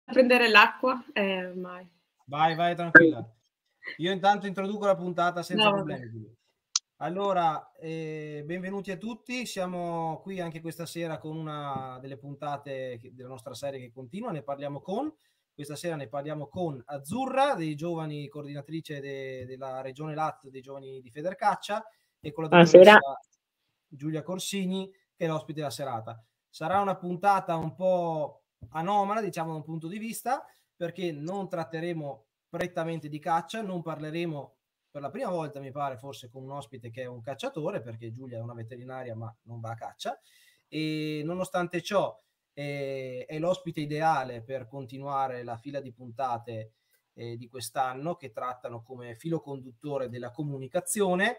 prendere l'acqua ormai. Vai tranquilla. Io intanto introduco la puntata senza problemi. Allora, benvenuti a tutti, siamo qui anche questa sera con una delle puntate della nostra serie che continua, questa sera ne parliamo con Azzurra, dei giovani coordinatrice della regione Lazio, dei giovani di Federcaccia, e con la dottoressa Giulia Corsini, che è l'ospite della serata. Sarà una puntata un po' anomala, diciamo, da un punto di vista, perché non tratteremo prettamente di caccia, non parleremo per la prima volta, mi pare, forse con un ospite che è un cacciatore, perché Giulia è una veterinaria ma non va a caccia, e nonostante ciò è l'ospite ideale per continuare la fila di puntate di quest'anno, che trattano come filo conduttore della comunicazione.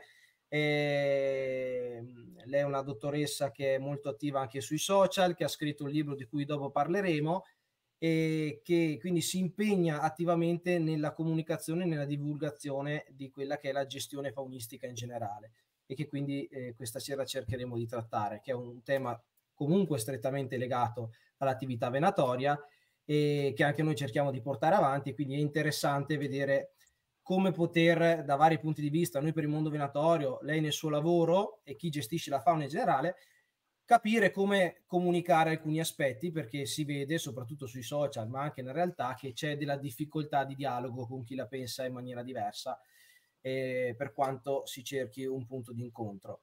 Lei è una dottoressa che è molto attiva anche sui social, che ha scritto un libro di cui dopo parleremo, e che quindi si impegna attivamente nella comunicazione e nella divulgazione di quella che è la gestione faunistica in generale, e che quindi questa sera cercheremo di trattare, che è un tema comunque strettamente legato all'attività venatoria e che anche noi cerchiamo di portare avanti. Quindi è interessante vedere come poter, da vari punti di vista, noi per il mondo venatorio, lei nel suo lavoro e chi gestisce la fauna in generale, capire come comunicare alcuni aspetti, perché si vede soprattutto sui social ma anche nella realtà che c'è della difficoltà di dialogo con chi la pensa in maniera diversa, per quanto si cerchi un punto di incontro.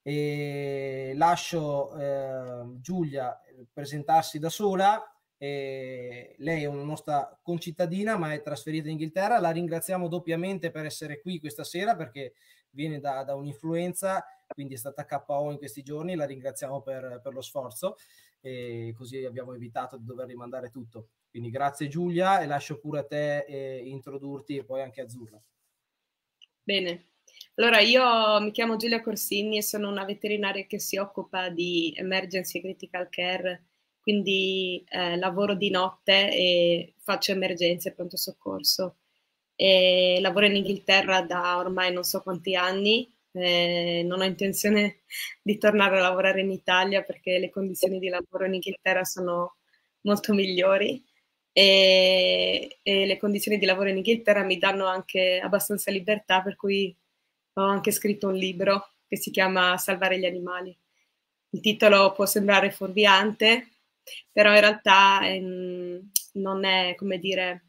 Lascio Giulia presentarsi da sola. Lei è una nostra concittadina ma è trasferita in Inghilterra. La ringraziamo doppiamente per essere qui questa sera, perché viene da un'influenza, quindi è stata KO in questi giorni. La ringraziamo per lo sforzo, e così abbiamo evitato di dover rimandare tutto. Quindi grazie Giulia, e lascio pure a te introdurti, e poi anche Azzurra. Bene, allora io mi chiamo Giulia Corsini e sono una veterinaria che si occupa di emergency critical care, quindi lavoro di notte e faccio emergenze e pronto soccorso. E lavoro in Inghilterra da ormai non so quanti anni. Non ho intenzione di tornare a lavorare in Italia perché le condizioni di lavoro in Inghilterra sono molto migliori, e le condizioni di lavoro in Inghilterra mi danno anche abbastanza libertà, per cui ho anche scritto un libro che si chiama Salvare gli animali. Il titolo può sembrare fuorviante, però in realtà non è, come dire,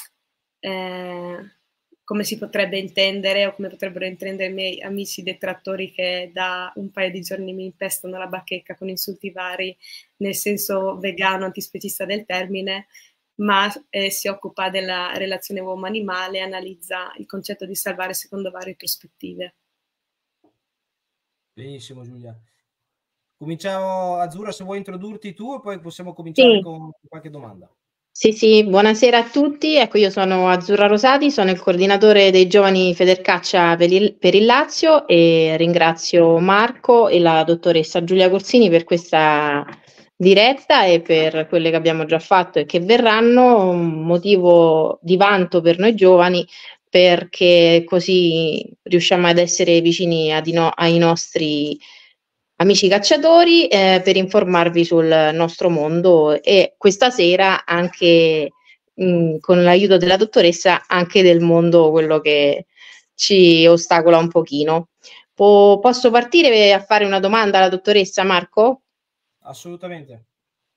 come si potrebbe intendere, o come potrebbero intendere i miei amici detrattori che da un paio di giorni mi impestano la bacheca con insulti vari, nel senso vegano, antispecista del termine, ma si occupa della relazione uomo-animale e analizza il concetto di salvare secondo varie prospettive. Benissimo Giulia. Cominciamo, Azzurra, se vuoi introdurti tu e poi possiamo cominciare con qualche domanda. Sì, buonasera a tutti. Ecco, io sono Azzurra Rosati, sono il coordinatore dei giovani Federcaccia per il Lazio, e ringrazio Marco e la dottoressa Giulia Corsini per questa diretta e per quelle che abbiamo già fatto e che verranno, un motivo di vanto per noi giovani, perché così riusciamo ad essere vicini ai nostri amici cacciatori, per informarvi sul nostro mondo, e questa sera anche con l'aiuto della dottoressa anche del mondo, quello che ci ostacola un pochino. Posso partire a fare una domanda alla dottoressa, Marco? Assolutamente.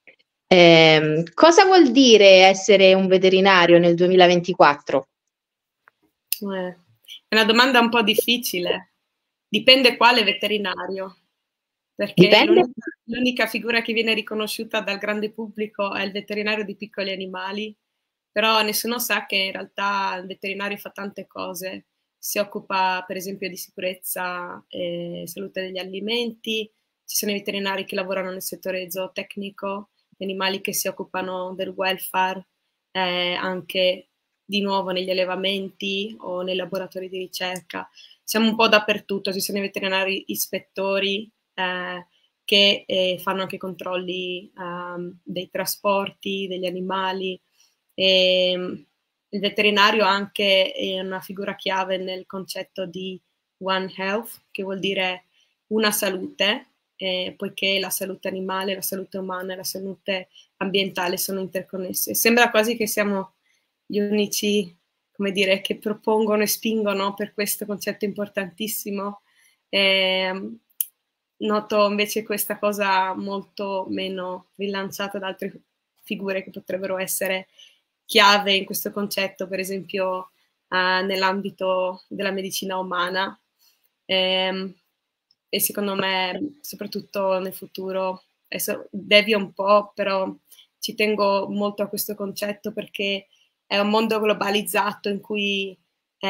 Cosa vuol dire essere un veterinario nel 2024? È una domanda un po' difficile. Dipende quale veterinario, perché l'unica figura che viene riconosciuta dal grande pubblico è il veterinario di piccoli animali, però nessuno sa che in realtà il veterinario fa tante cose. Si occupa per esempio di sicurezza e salute degli alimenti, ci sono i veterinari che lavorano nel settore zootecnico, gli animali che si occupano del welfare, anche di nuovo negli allevamenti o nei laboratori di ricerca. Siamo un po' dappertutto, ci sono i veterinari ispettori che fanno anche controlli dei trasporti degli animali. Il veterinario anche è una figura chiave nel concetto di One Health, che vuol dire una salute, poiché la salute animale, la salute umana e la salute ambientale sono interconnesse. Sembra quasi che siamo gli unici, come dire, che propongono e spingono per questo concetto importantissimo. Noto invece questa cosa molto meno rilanciata da altre figure che potrebbero essere chiave in questo concetto, per esempio nell'ambito della medicina umana. E secondo me, soprattutto nel futuro, adesso devio un po', però ci tengo molto a questo concetto perché è un mondo globalizzato in cui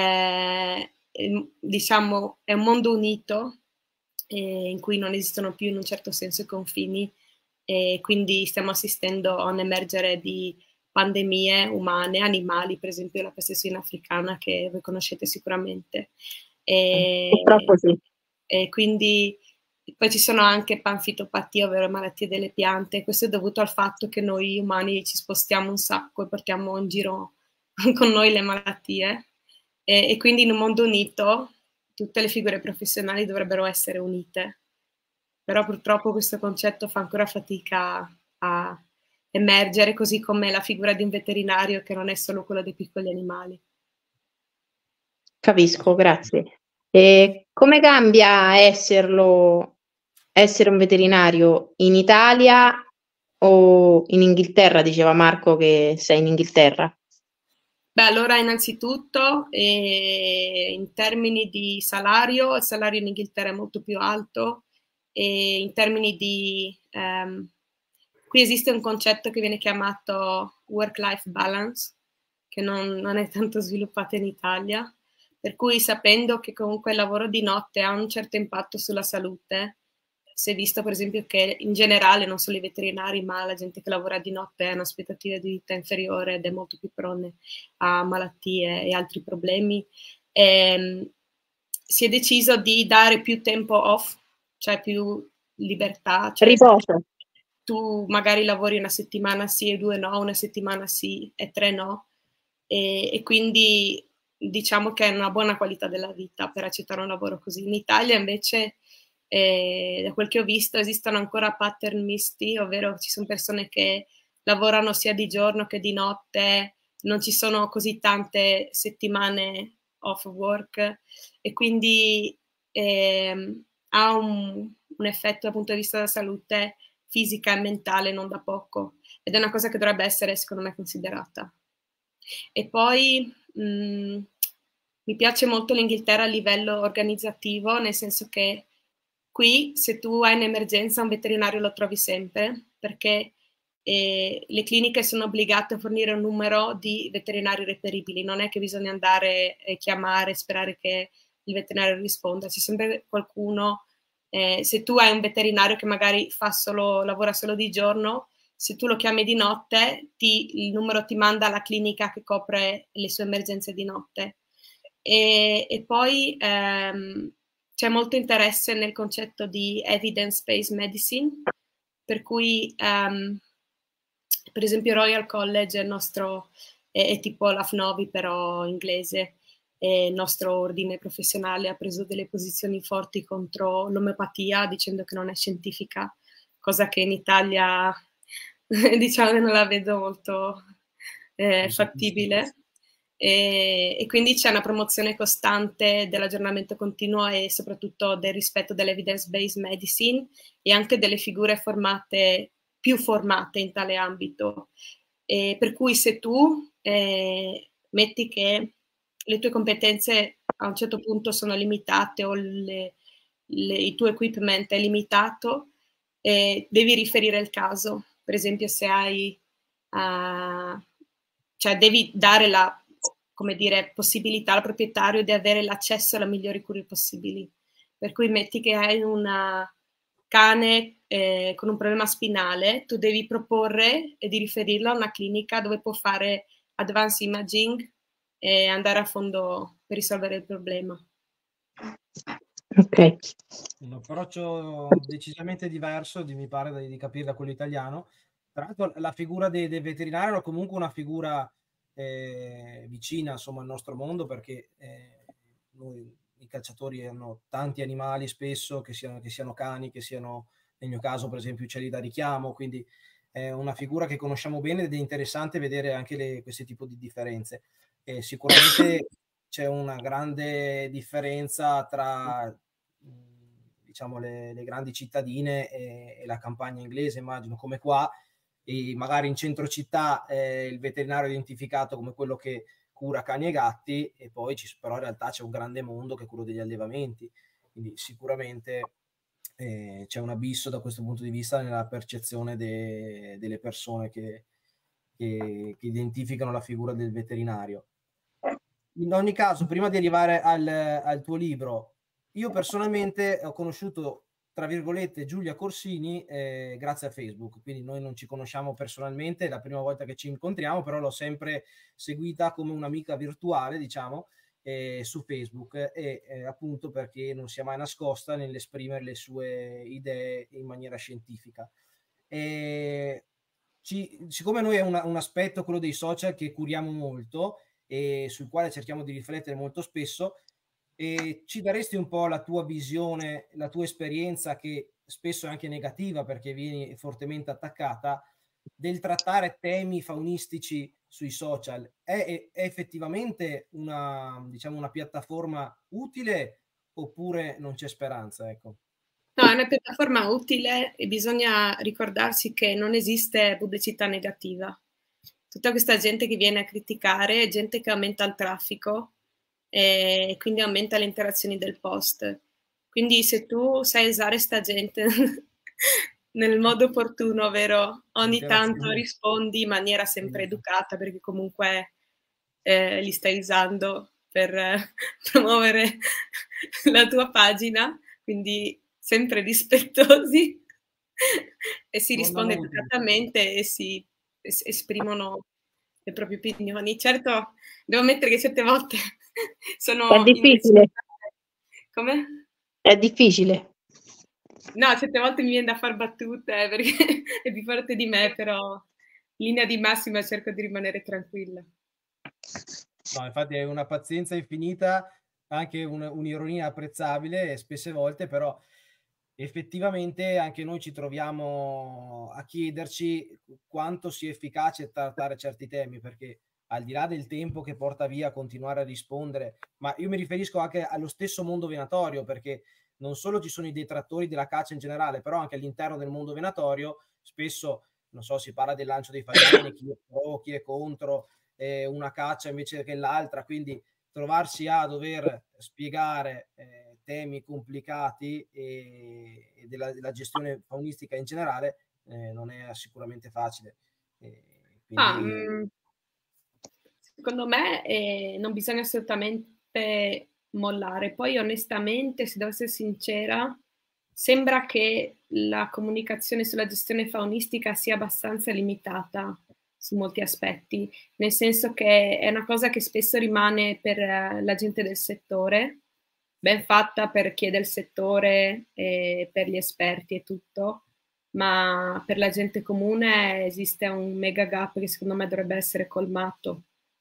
diciamo è un mondo unito in cui non esistono più in un certo senso i confini e quindi stiamo assistendo a un emergere di pandemie umane, animali, per esempio la peste suina africana che voi conoscete sicuramente. Purtroppo sì. E quindi poi ci sono anche panfitopatie, ovvero malattie delle piante. Questo è dovuto al fatto che noi umani ci spostiamo un sacco e portiamo in giro con noi le malattie. E quindi in un mondo unito tutte le figure professionali dovrebbero essere unite. Però purtroppo questo concetto fa ancora fatica a emergere, così come la figura di un veterinario che non è solo quello dei piccoli animali. Capisco, grazie. E come cambia essere un veterinario in Italia o in Inghilterra? Diceva Marco che sei in Inghilterra. Beh, allora innanzitutto in termini di salario, il salario in Inghilterra è molto più alto e in termini di... qui esiste un concetto che viene chiamato work-life balance, che non è tanto sviluppato in Italia, per cui sapendo che comunque il lavoro di notte ha un certo impatto sulla salute, si è visto per esempio che in generale non solo i veterinari ma la gente che lavora di notte ha un'aspettativa di vita inferiore ed è molto più prone a malattie e altri problemi. Si è deciso di dare più tempo off, cioè più libertà. Cioè riposo. Tu magari lavori una settimana sì e 2 no, una settimana sì e 3 no, e quindi diciamo che è una buona qualità della vita per accettare un lavoro così. In Italia invece, da quel che ho visto, esistono ancora pattern misti, ovvero ci sono persone che lavorano sia di giorno che di notte, non ci sono così tante settimane off work e quindi ha un effetto dal punto di vista della salute fisica e mentale non da poco ed è una cosa che dovrebbe essere secondo me considerata. E poi mi piace molto l'Inghilterra a livello organizzativo, nel senso che qui se tu hai un'emergenza un veterinario lo trovi sempre perché le cliniche sono obbligate a fornire un numero di veterinari reperibili, non è che bisogna andare e chiamare e sperare che il veterinario risponda, c'è sempre qualcuno. Se tu hai un veterinario che magari lavora solo di giorno, se tu lo chiami di notte, il numero ti manda alla clinica che copre le sue emergenze di notte. E poi c'è molto interesse nel concetto di evidence-based medicine, per cui per esempio Royal College è tipo l'AFNOVI però inglese, e il nostro ordine professionale ha preso delle posizioni forti contro l'omeopatia dicendo che non è scientifica, cosa che in Italia diciamo che non la vedo molto fattibile. E quindi c'è una promozione costante dell'aggiornamento continuo e soprattutto del rispetto dell'evidence-based medicine e anche delle figure più formate in tale ambito. Per cui se tu metti che le tue competenze a un certo punto sono limitate o il tuo equipment è limitato, devi riferire il caso. Per esempio se hai, cioè devi dare la, come dire, possibilità al proprietario di avere l'accesso alle migliori cure possibili. Per cui metti che hai una cane con un problema spinale, tu devi proporre di riferirlo a una clinica dove può fare advanced imaging e andare a fondo per risolvere il problema. Ok. Un approccio decisamente diverso, mi pare di capire da quello italiano. Tra l'altro la figura dei veterinari era comunque una figura vicina insomma al nostro mondo perché noi i cacciatori hanno tanti animali spesso, che siano cani, che siano, nel mio caso per esempio, uccelli da richiamo, quindi è una figura che conosciamo bene ed è interessante vedere anche questi tipi di differenze. Sicuramente c'è una grande differenza tra diciamo le grandi cittadine e la campagna inglese, immagino, come qua, e magari in centro città il veterinario è identificato come quello che cura cani e gatti, e poi però in realtà c'è un grande mondo che è quello degli allevamenti, quindi sicuramente c'è un abisso da questo punto di vista nella percezione delle persone che identificano la figura del veterinario. In ogni caso, prima di arrivare al tuo libro, io personalmente ho conosciuto, tra virgolette, Giulia Corsini grazie a Facebook, quindi noi non ci conosciamo personalmente, è la prima volta che ci incontriamo, però l'ho sempre seguita come un'amica virtuale, diciamo, su Facebook, appunto perché non si è mai nascosta nell'esprimere le sue idee in maniera scientifica. Siccome noi è un aspetto, quello dei social, che curiamo molto e sul quale cerchiamo di riflettere molto spesso, ci daresti un po' la tua visione, la tua esperienza, che spesso è anche negativa perché vieni fortemente attaccata, del trattare temi faunistici sui social? È effettivamente diciamo, una piattaforma utile oppure non c'è speranza? Ecco. No, è una piattaforma utile e bisogna ricordarsi che non esiste pubblicità negativa. Tutta questa gente che viene a criticare è gente che aumenta il traffico e quindi aumenta le interazioni del post. Quindi se tu sai usare sta gente nel modo opportuno, ovvero ogni tanto rispondi in maniera sempre educata, perché comunque li stai usando per promuovere la tua pagina, quindi sempre rispettosi e si risponde educatamente e si esprimono le proprie opinioni. Certo, devo ammettere che certe volte sono... È difficile. Come? È difficile. No, certe volte mi viene da far battute perché è più forte di me, però in linea di massima cerco di rimanere tranquilla. No, infatti è una pazienza infinita, anche un'ironia apprezzabile spesse volte, però effettivamente anche noi ci troviamo a chiederci quanto sia efficace trattare certi temi, perché al di là del tempo che porta via continuare a rispondere, ma io mi riferisco anche allo stesso mondo venatorio, perché non solo ci sono i detrattori della caccia in generale, però anche all'interno del mondo venatorio spesso, non so, si parla del lancio dei fagiani, chi è pro, chi è contro una caccia invece che l'altra, quindi trovarsi a dover spiegare temi complicati e della gestione faunistica in generale non è sicuramente facile. Quindi... secondo me non bisogna assolutamente mollare. Poi onestamente, se devo essere sincera, sembra che la comunicazione sulla gestione faunistica sia abbastanza limitata su molti aspetti, nel senso che è una cosa che spesso rimane per la gente del settore, ben fatta per chi è del settore e per gli esperti e tutto, ma per la gente comune esiste un mega gap che secondo me dovrebbe essere colmato.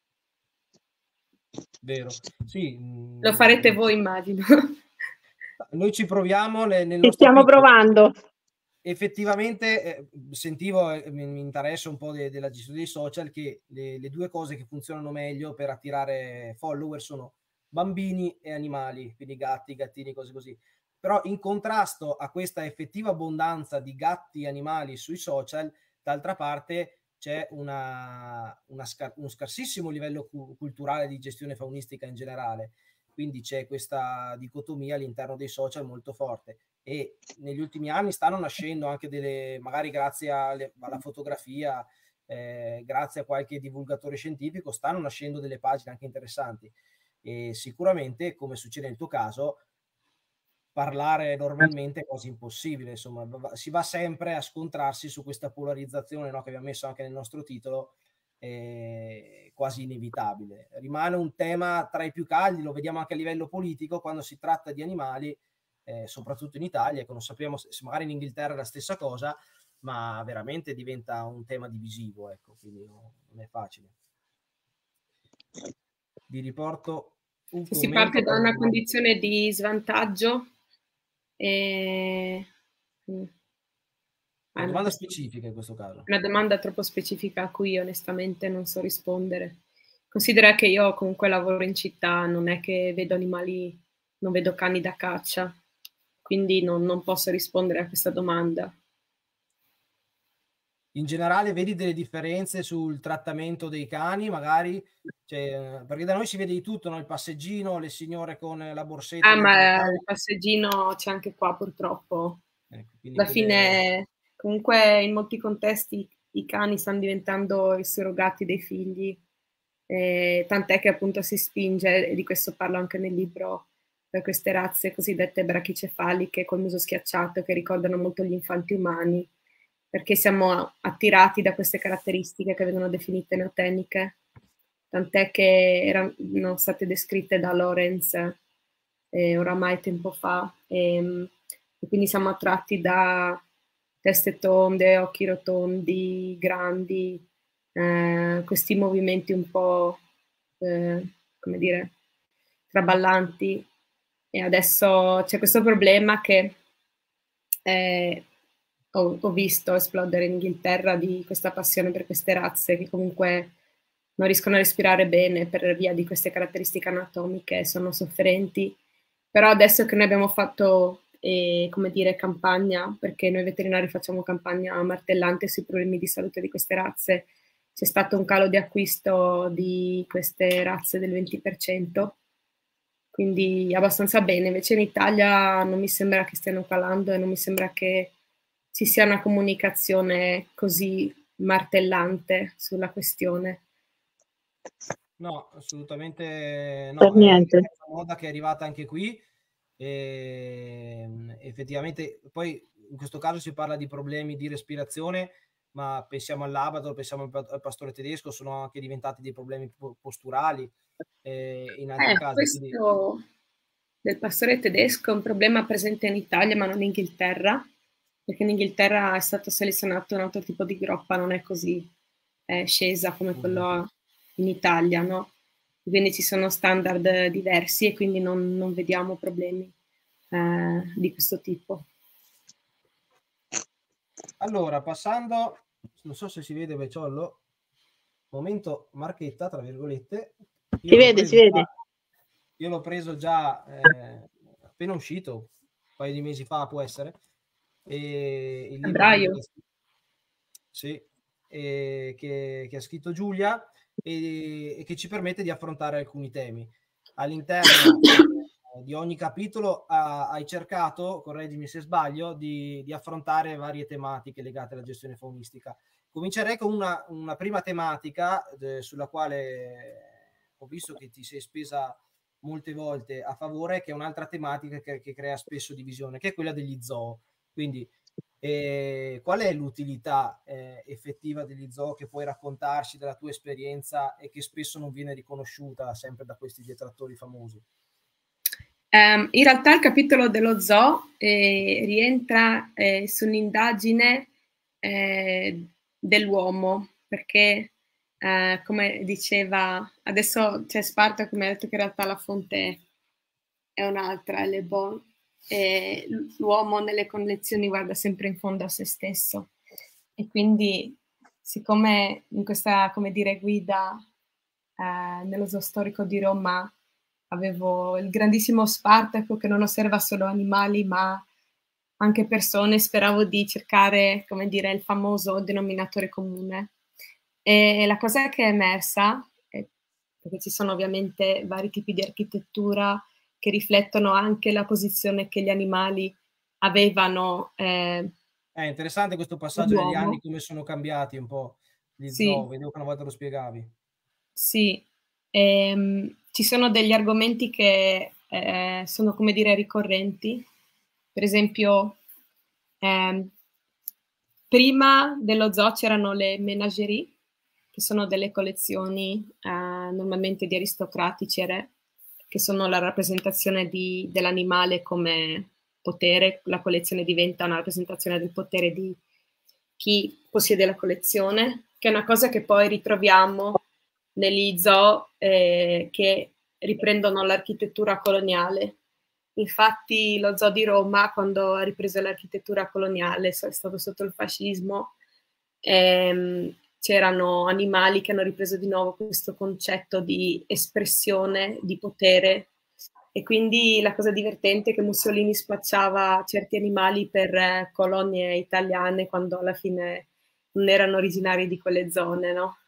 Vero, sì. Lo farete voi, immagino. Noi ci proviamo nel nostro stiamo piccolo. Provando. Effettivamente sentivo, mi interessa un po' della gestione dei social, che le due cose che funzionano meglio per attirare follower sono bambini e animali, quindi gatti, gattini, cose così. Però in contrasto a questa effettiva abbondanza di gatti e animali sui social, d'altra parte c'è uno scarsissimo livello culturale di gestione faunistica in generale, quindi c'è questa dicotomia all'interno dei social molto forte, e negli ultimi anni stanno nascendo anche magari grazie alla fotografia, grazie a qualche divulgatore scientifico, stanno nascendo delle pagine anche interessanti, e sicuramente, come succede nel tuo caso, parlare normalmente è quasi impossibile, insomma, si va sempre a scontrarsi su questa polarizzazione, no, che abbiamo messo anche nel nostro titolo, quasi inevitabile. Rimane un tema tra i più caldi, lo vediamo anche a livello politico quando si tratta di animali, soprattutto in Italia, che non sappiamo se magari in Inghilterra è la stessa cosa, ma veramente diventa un tema divisivo, ecco, quindi non è facile. Vi riporto Se si parte da una condizione di svantaggio, una domanda specifica in questo caso. Una domanda troppo specifica a cui onestamente non so rispondere. Considera che io comunque lavoro in città, non è che vedo animali, non vedo cani da caccia, quindi non posso rispondere a questa domanda. In generale vedi delle differenze sul trattamento dei cani, magari? Cioè, perché da noi si vede di tutto, no? Il passeggino, le signore con la borsetta. Ma il passeggino c'è anche qua purtroppo. Ecco, alla fine, comunque in molti contesti i cani stanno diventando i surrogati dei figli, tant'è che appunto si spinge, e di questo parlo anche nel libro, per queste razze cosiddette brachicefaliche col muso schiacciato che ricordano molto gli infanti umani, perché siamo attirati da queste caratteristiche che vengono definite neoteniche, tant'è che erano state descritte da Lorenz oramai tempo fa, e quindi siamo attratti da teste tonde, occhi rotondi, grandi, questi movimenti un po', come dire, traballanti. E adesso c'è questo problema che ho visto esplodere in Inghilterra di questa passione per queste razze che comunque non riescono a respirare bene per via di queste caratteristiche anatomiche, sono sofferenti. Però adesso che noi abbiamo fatto, come dire, campagna, perché noi veterinari facciamo campagna martellante sui problemi di salute di queste razze, c'è stato un calo di acquisto di queste razze del 20%, quindi abbastanza bene. Invece in Italia non mi sembra che stiano calando e non mi sembra che ci sia una comunicazione così martellante sulla questione. No, assolutamente no. Per niente. È una moda che è arrivata anche qui e effettivamente poi in questo caso si parla di problemi di respirazione, ma pensiamo al Labrador, pensiamo al pastore tedesco, sono anche diventati dei problemi posturali in altri casi. Questo quindi del pastore tedesco è un problema presente in Italia ma non in Inghilterra, perché in Inghilterra è stato selezionato un altro tipo di groppa, non è così scesa come quello in Italia, no? Quindi ci sono standard diversi e quindi non vediamo problemi di questo tipo. Allora, passando, non so se si vede Becciollo, momento marchetta, tra virgolette. Si vede. Io l'ho preso già appena uscito, un paio di mesi fa può essere. E il Febbraio. Sì, che ha scritto Giulia e che ci permette di affrontare alcuni temi. All'interno di ogni capitolo hai cercato, correggimi se sbaglio, di affrontare varie tematiche legate alla gestione faunistica. Comincerei con una prima tematica sulla quale ho visto che ti sei spesa molte volte a favore, che è un'altra tematica che crea spesso divisione, che è quella degli zoo. Quindi qual è l'utilità effettiva degli zoo che puoi raccontarci dalla tua esperienza e che spesso non viene riconosciuta sempre da questi detrattori famosi? In realtà il capitolo dello zoo rientra su un'indagine dell'uomo, perché come diceva, adesso c'è Sparta che mi ha detto che in realtà la fonte è un'altra, è Le Bon, e l'uomo nelle collezioni guarda sempre in fondo a se stesso. E quindi, siccome in questa, come dire, guida nello zoo storico di Roma avevo il grandissimo Spartaco che non osserva solo animali ma anche persone, speravo di cercare, come dire, il famoso denominatore comune. E la cosa che è emersa, perché ci sono ovviamente vari tipi di architettura che riflettono anche la posizione che gli animali avevano. È interessante questo passaggio negli anni, come sono cambiati un po' gli zoo, vedevo che una volta lo spiegavi. Sì, ci sono degli argomenti che sono, come dire, ricorrenti. Per esempio, prima dello zoo c'erano le menagerie, che sono delle collezioni normalmente di aristocratici e re, che sono la rappresentazione dell'animale come potere. La collezione diventa una rappresentazione del potere di chi possiede la collezione, che è una cosa che poi ritroviamo negli zoo che riprendono l'architettura coloniale. Infatti lo Zoo di Roma, quando ha ripreso l'architettura coloniale, è stato sotto il fascismo, c'erano animali che hanno ripreso di nuovo questo concetto di espressione, di potere, e quindi la cosa divertente è che Mussolini spacciava certi animali per colonie italiane quando alla fine non erano originari di quelle zone, no?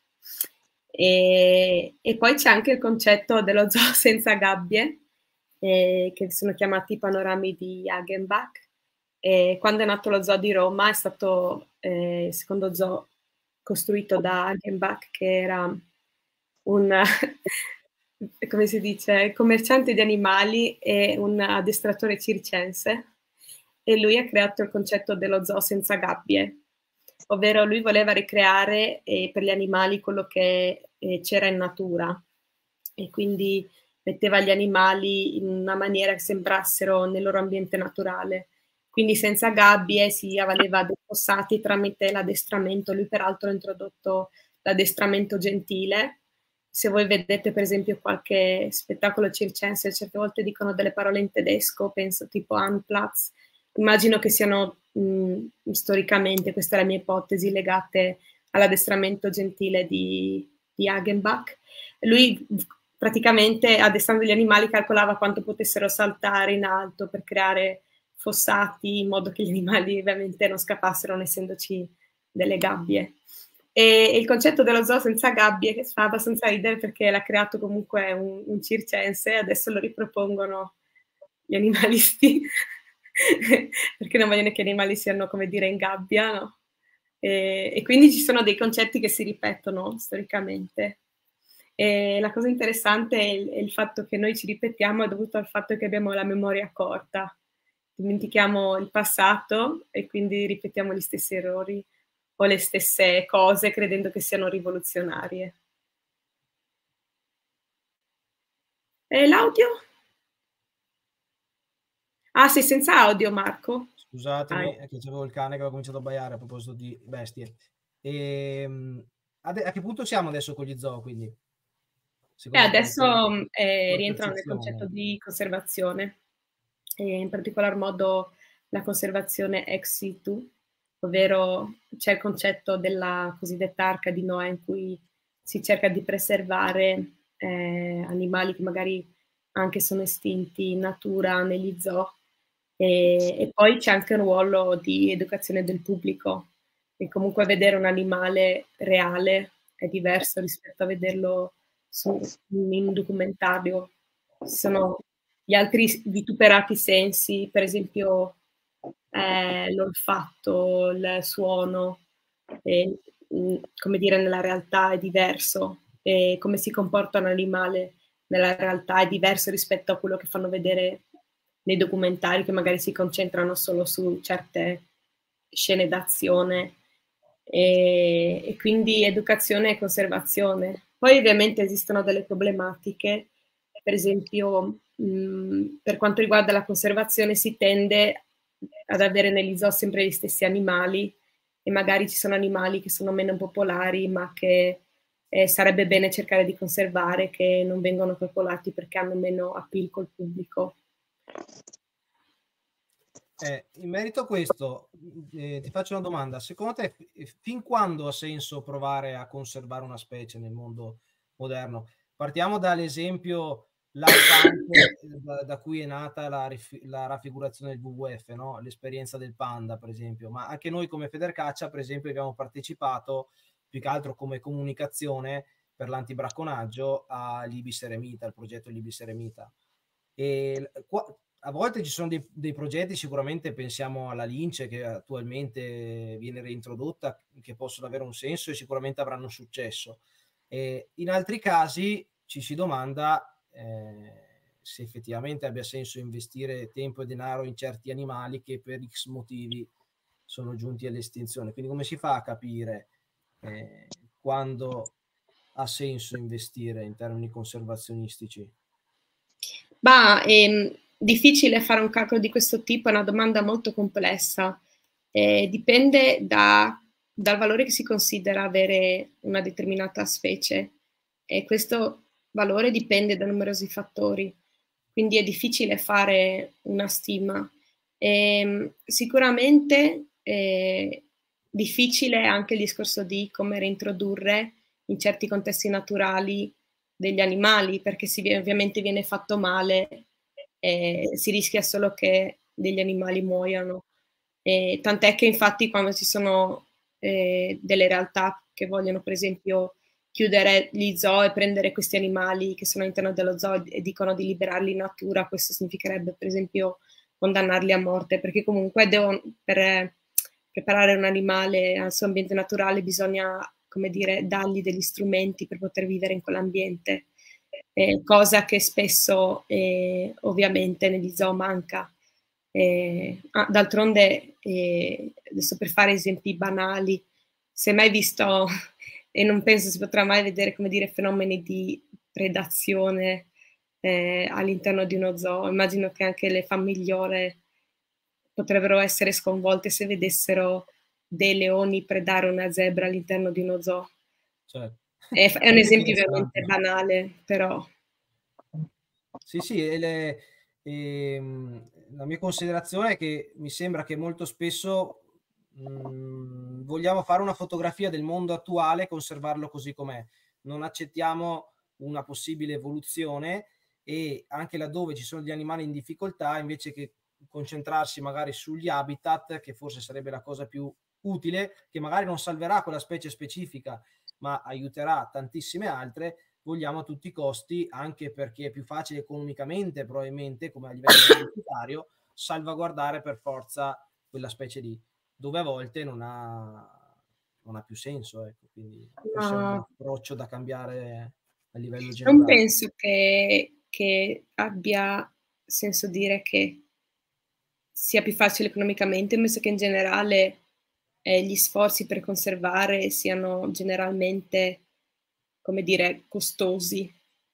E poi c'è anche il concetto dello zoo senza gabbie, che sono chiamati i panorami di Hagenbach. Quando è nato lo zoo di Roma è stato il secondo zoo costruito da Hagenbach, che era un come si dice, commerciante di animali e un addestratore circense, e lui ha creato il concetto dello zoo senza gabbie, ovvero lui voleva ricreare per gli animali quello che c'era in natura, e quindi metteva gli animali in una maniera che sembrassero nel loro ambiente naturale, quindi senza gabbie, si avvaleva dei fossati tramite l'addestramento. Lui peraltro ha introdotto l'addestramento gentile. Se voi vedete per esempio qualche spettacolo circense, certe volte dicono delle parole in tedesco, penso tipo Anplatz, immagino che siano storicamente, questa è la mia ipotesi, legate all'addestramento gentile di Hagenbach. Lui praticamente, addestrando gli animali, calcolava quanto potessero saltare in alto per creare fossati, in modo che gli animali ovviamente non scappassero, non essendoci delle gabbie. E il concetto dello zoo senza gabbie, che fa abbastanza ridere perché l'ha creato comunque un circense, adesso lo ripropongono gli animalisti perché non vogliono che gli animali siano, come dire, in gabbia, no? E quindi ci sono dei concetti che si ripetono storicamente. E la cosa interessante è il fatto che noi ci ripetiamo, è dovuto al fatto che abbiamo la memoria corta, dimentichiamo il passato e quindi ripetiamo gli stessi errori o le stesse cose credendo che siano rivoluzionarie. E l'audio? Ah, sei senza audio, Marco? Scusatemi, è che c'avevo il cane che aveva cominciato a baiare a proposito di bestie. A che punto siamo adesso con gli zoo, quindi? Adesso rientrano nel concetto di conservazione, e in particolar modo la conservazione ex situ, ovvero c'è il concetto della cosiddetta arca di Noè, in cui si cerca di preservare animali che magari anche sono estinti in natura negli zoo, e poi c'è anche un ruolo di educazione del pubblico, e comunque vedere un animale reale è diverso rispetto a vederlo in un documentario. Ci sono gli altri vituperati sensi, per esempio l'olfatto, il suono, come dire, nella realtà è diverso, e come si comporta un animale nella realtà è diverso rispetto a quello che fanno vedere nei documentari, che magari si concentrano solo su certe scene d'azione, e quindi educazione e conservazione. Poi ovviamente esistono delle problematiche, per esempio per quanto riguarda la conservazione si tende ad avere negli zoo sempre gli stessi animali, e magari ci sono animali che sono meno popolari ma che sarebbe bene cercare di conservare, che non vengono calcolati perché hanno meno appeal col pubblico. In merito a questo, ti faccio una domanda. Secondo te, fin quando ha senso provare a conservare una specie nel mondo moderno? Partiamo dall'esempio lampante da cui è nata la raffigurazione del WWF, no? L'esperienza del panda, per esempio. Ma anche noi come Federcaccia, per esempio, abbiamo partecipato più che altro come comunicazione per l'antibracconaggio all'Ibis Eremita, al progetto Libis Eremita. E a volte ci sono dei progetti, sicuramente pensiamo alla lince che attualmente viene reintrodotta, che possono avere un senso e sicuramente avranno successo. In altri casi ci si domanda se effettivamente abbia senso investire tempo e denaro in certi animali che per X motivi sono giunti all'estinzione. Quindi come si fa a capire quando ha senso investire in termini conservazionistici? Ma è difficile fare un calcolo di questo tipo, è una domanda molto complessa. Dipende dal valore che si considera avere una determinata specie, e questo valore dipende da numerosi fattori, quindi è difficile fare una stima. Sicuramente è difficile anche il discorso di come reintrodurre in certi contesti naturali degli animali, perché ovviamente viene fatto male e si rischia solo che degli animali muoiano. Tant'è che infatti quando ci sono delle realtà che vogliono per esempio chiudere gli zoo e prendere questi animali che sono all'interno dello zoo e dicono di liberarli in natura, questo significherebbe per esempio condannarli a morte, perché comunque per preparare un animale al suo ambiente naturale bisogna, come dire, dargli degli strumenti per poter vivere in quell'ambiente, cosa che spesso ovviamente negli zoo manca. D'altronde, adesso per fare esempi banali, se mai visto, e non penso si potrà mai vedere, come dire, fenomeni di predazione all'interno di uno zoo, immagino che anche le famigliole potrebbero essere sconvolte se vedessero dei leoni predare una zebra all'interno di uno zoo. Certo. È un esempio veramente banale, però. Sì, la mia considerazione è che mi sembra che molto spesso vogliamo fare una fotografia del mondo attuale e conservarlo così com'è. Non accettiamo una possibile evoluzione, e anche laddove ci sono gli animali in difficoltà, invece che concentrarsi magari sugli habitat, che forse sarebbe la cosa più utile, che magari non salverà quella specie specifica, ma aiuterà tantissime altre, vogliamo a tutti i costi, anche perché è più facile economicamente, probabilmente, come a livello pubblicitario, salvaguardare per forza quella specie lì, dove a volte non ha più senso, ecco. Quindi questo è un approccio da cambiare a livello generale. Non penso che abbia senso dire che sia più facile economicamente, penso che in generale gli sforzi per conservare siano generalmente, come dire, costosi.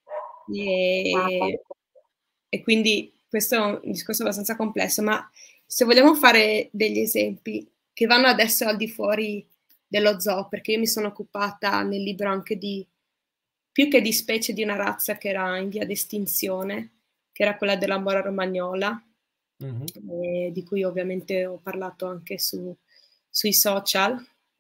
E quindi questo è un discorso abbastanza complesso, ma se vogliamo fare degli esempi che vanno adesso al di fuori dello zoo, perché io mi sono occupata nel libro anche di, più che di specie, di una razza che era in via d'estinzione, che era quella della mora romagnola, di cui ovviamente ho parlato anche sui social.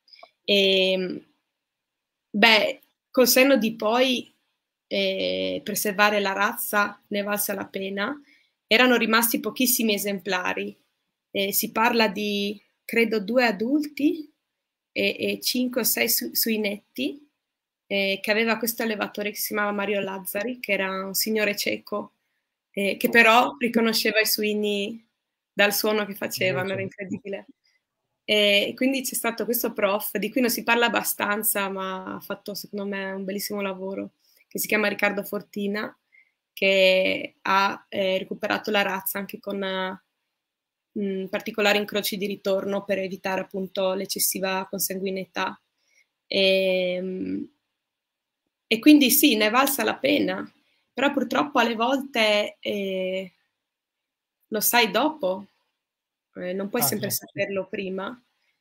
Col senno di poi preservare la razza ne valsa la pena. Erano rimasti pochissimi esemplari. Si parla di, credo, 2 adulti e 5 o 6 suinetti, che aveva questo allevatore che si chiamava Mario Lazzari, che era un signore cieco, che però riconosceva i suini dal suono che facevano, era incredibile. E quindi c'è stato questo prof di cui non si parla abbastanza, ma ha fatto secondo me un bellissimo lavoro, che si chiama Riccardo Fortina, che ha recuperato la razza anche con particolari incroci di ritorno per evitare appunto l'eccessiva consanguinità. E quindi sì, ne è valsa la pena, però purtroppo alle volte lo sai dopo, non puoi sempre saperlo prima.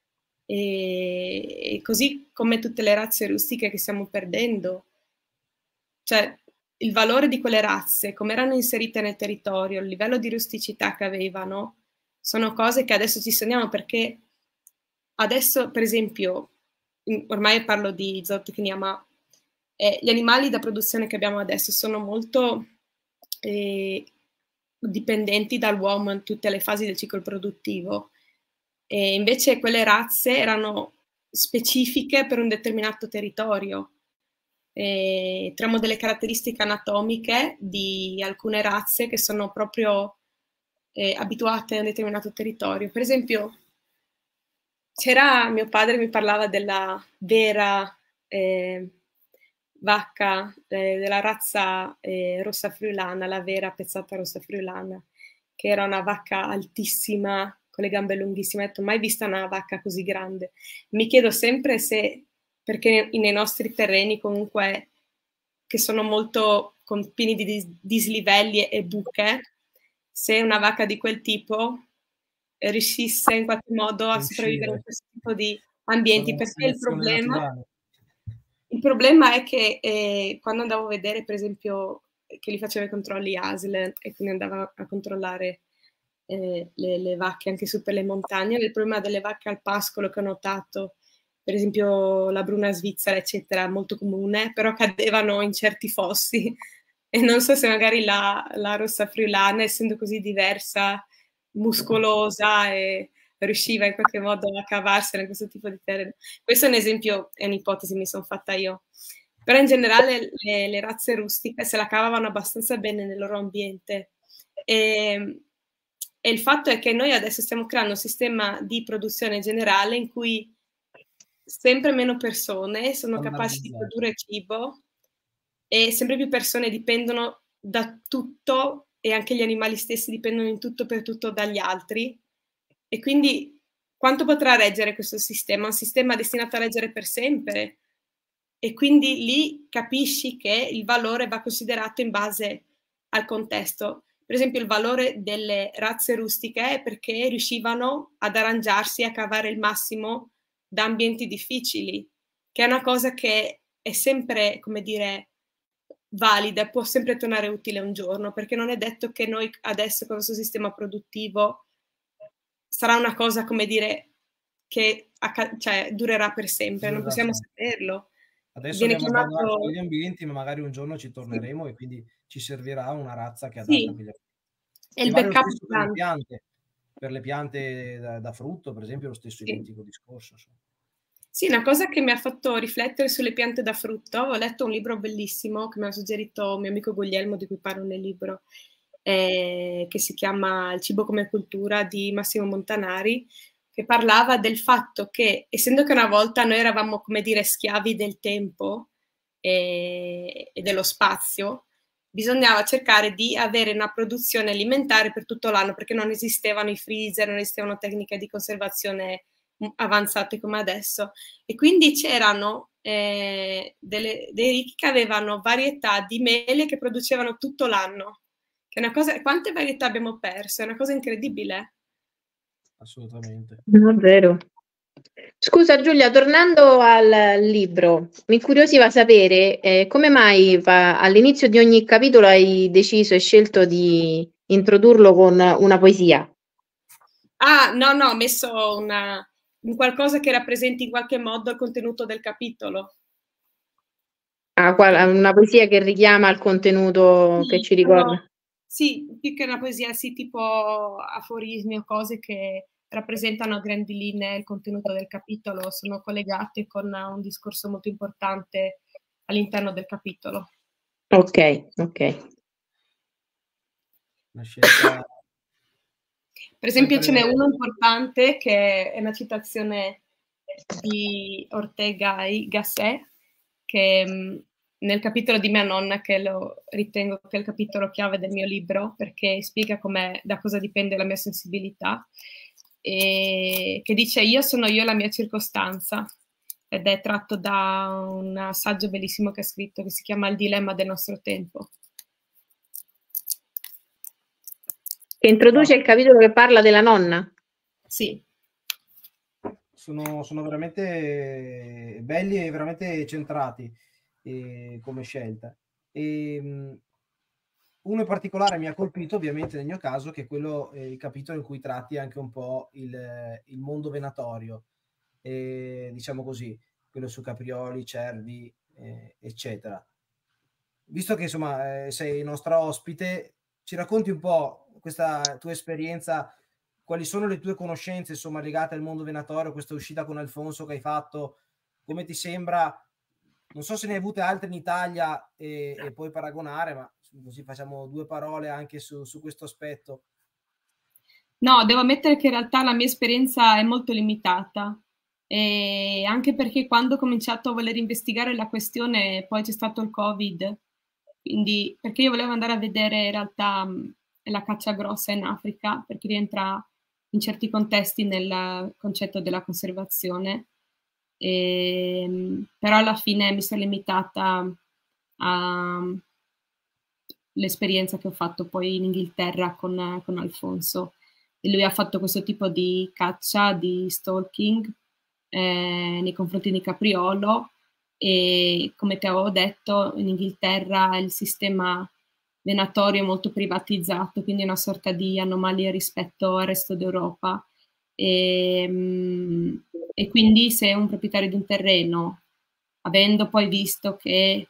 E così come tutte le razze rustiche che stiamo perdendo, cioè il valore di quelle razze, come erano inserite nel territorio, il livello di rusticità che avevano, sono cose che adesso ci segniamo, perché adesso, per esempio, ormai parlo di zootecnia, ma gli animali da produzione che abbiamo adesso sono molto dipendenti dall'uomo in tutte le fasi del ciclo produttivo. E invece quelle razze erano specifiche per un determinato territorio. Troviamo delle caratteristiche anatomiche di alcune razze che sono proprio abituate a un determinato territorio. Per esempio, mio padre mi parlava della vera vacca della razza rossa friulana, la vera pezzata rossa friulana, che era una vacca altissima, con le gambe lunghissime. Ho detto, mai vista una vacca così grande. Mi chiedo sempre se, perché nei nostri terreni comunque, che sono molto pieni di dislivelli e buche, se una vacca di quel tipo riuscisse in qualche modo a sopravvivere in questo tipo di ambienti, perché il problema è che quando andavo a vedere, per esempio, che li faceva i controlli ASL e quindi andava a controllare le vacche anche su per le montagne, il problema delle vacche al pascolo che ho notato, per esempio la bruna svizzera, eccetera, molto comune, però cadevano in certi fossi e non so se magari la rossa friulana, essendo così diversa, muscolosa, e riusciva in qualche modo a cavarsela in questo tipo di terreno. Questo è un esempio, è un'ipotesi, mi sono fatta io. Però in generale le razze rustiche se la cavavano abbastanza bene nel loro ambiente. E il fatto è che noi adesso stiamo creando un sistema di produzione generale in cui sempre meno persone sono capaci di produrre cibo e sempre più persone dipendono da tutto e anche gli animali stessi dipendono in tutto per tutto dagli altri. E quindi quanto potrà reggere questo sistema? Un sistema destinato a reggere per sempre. E quindi lì capisci che il valore va considerato in base al contesto. Per esempio il valore delle razze rustiche è perché riuscivano ad arrangiarsi, a cavare il massimo da ambienti difficili, che è una cosa che è sempre, come dire, valida, può sempre tornare utile un giorno, perché non è detto che noi adesso con il nostro sistema produttivo sarà una cosa, come dire, che cioè, durerà per sempre, non possiamo saperlo. Adesso abbiamo abbandonato quegli ambienti, ma magari un giorno ci torneremo e quindi ci servirà una razza che è adatta a quegli ambienti. E il backup per le piante da frutto, per esempio, lo stesso identico discorso. Insomma. Sì, una cosa che mi ha fatto riflettere sulle piante da frutto, ho letto un libro bellissimo che mi ha suggerito un mio amico Guglielmo, di cui parlo nel libro, che si chiama Il cibo come cultura di Massimo Montanari, che parlava del fatto che, essendo che una volta noi eravamo, come dire, schiavi del tempo e dello spazio, bisognava cercare di avere una produzione alimentare per tutto l'anno, perché non esistevano i freezer, non esistevano tecniche di conservazione avanzate come adesso. E quindi c'erano dei ricchi che avevano varietà di mele che producevano tutto l'anno. Che è una cosa, quante varietà abbiamo perso? È una cosa incredibile. Assolutamente. Non è vero. Scusa Giulia, tornando al libro, mi incuriosiva sapere come mai all'inizio di ogni capitolo hai deciso e scelto di introdurlo con una poesia. Ah, no, ho messo un qualcosa che rappresenti in qualche modo il contenuto del capitolo. Una poesia che richiama il contenuto, sì, che ci ricorda. Sì, più che una poesia, sì, tipo aforismi o cose che rappresentano a grandi linee il contenuto del capitolo, sono collegate con un discorso molto importante all'interno del capitolo. Ok. Una scelta... Per esempio ce n'è uno importante che è una citazione di Ortega y Gasset, che nel capitolo di mia nonna, che lo ritengo che è il capitolo chiave del mio libro, perché spiega da cosa dipende la mia sensibilità, e che dice: io sono io la mia circostanza, ed è tratto da un saggio bellissimo che ha scritto che si chiama Il dilemma del nostro tempo. Che introduce il capitolo che parla della nonna? Sì. Sono veramente belli e veramente centrati come scelta. Uno in particolare mi ha colpito, ovviamente nel mio caso, che è quello, il capitolo in cui tratti anche un po' il mondo venatorio, diciamo così, quello su caprioli, cervi, eccetera. Visto che insomma sei nostra ospite, ci racconti un po' questa tua esperienza, quali sono le tue conoscenze insomma legate al mondo venatorio, questa uscita con Alfonso che hai fatto, come ti sembra? Non so se ne hai avute altre in Italia e puoi paragonare, ma così facciamo due parole anche su questo aspetto. No, devo ammettere che in realtà la mia esperienza è molto limitata, e anche perché quando ho cominciato a voler investigare la questione poi c'è stato il Covid, quindi perché io volevo andare a vedere in realtà la caccia grossa in Africa, perché rientra in certi contesti nel concetto della conservazione, però alla fine mi sono limitata all'esperienza che ho fatto poi in Inghilterra con Alfonso. E lui ha fatto questo tipo di caccia, di stalking nei confronti di Capriolo, e come ti avevo detto in Inghilterra il sistema venatorio è molto privatizzato, quindi è una sorta di anomalia rispetto al resto d'Europa. E quindi se un proprietario di un terreno, avendo poi visto che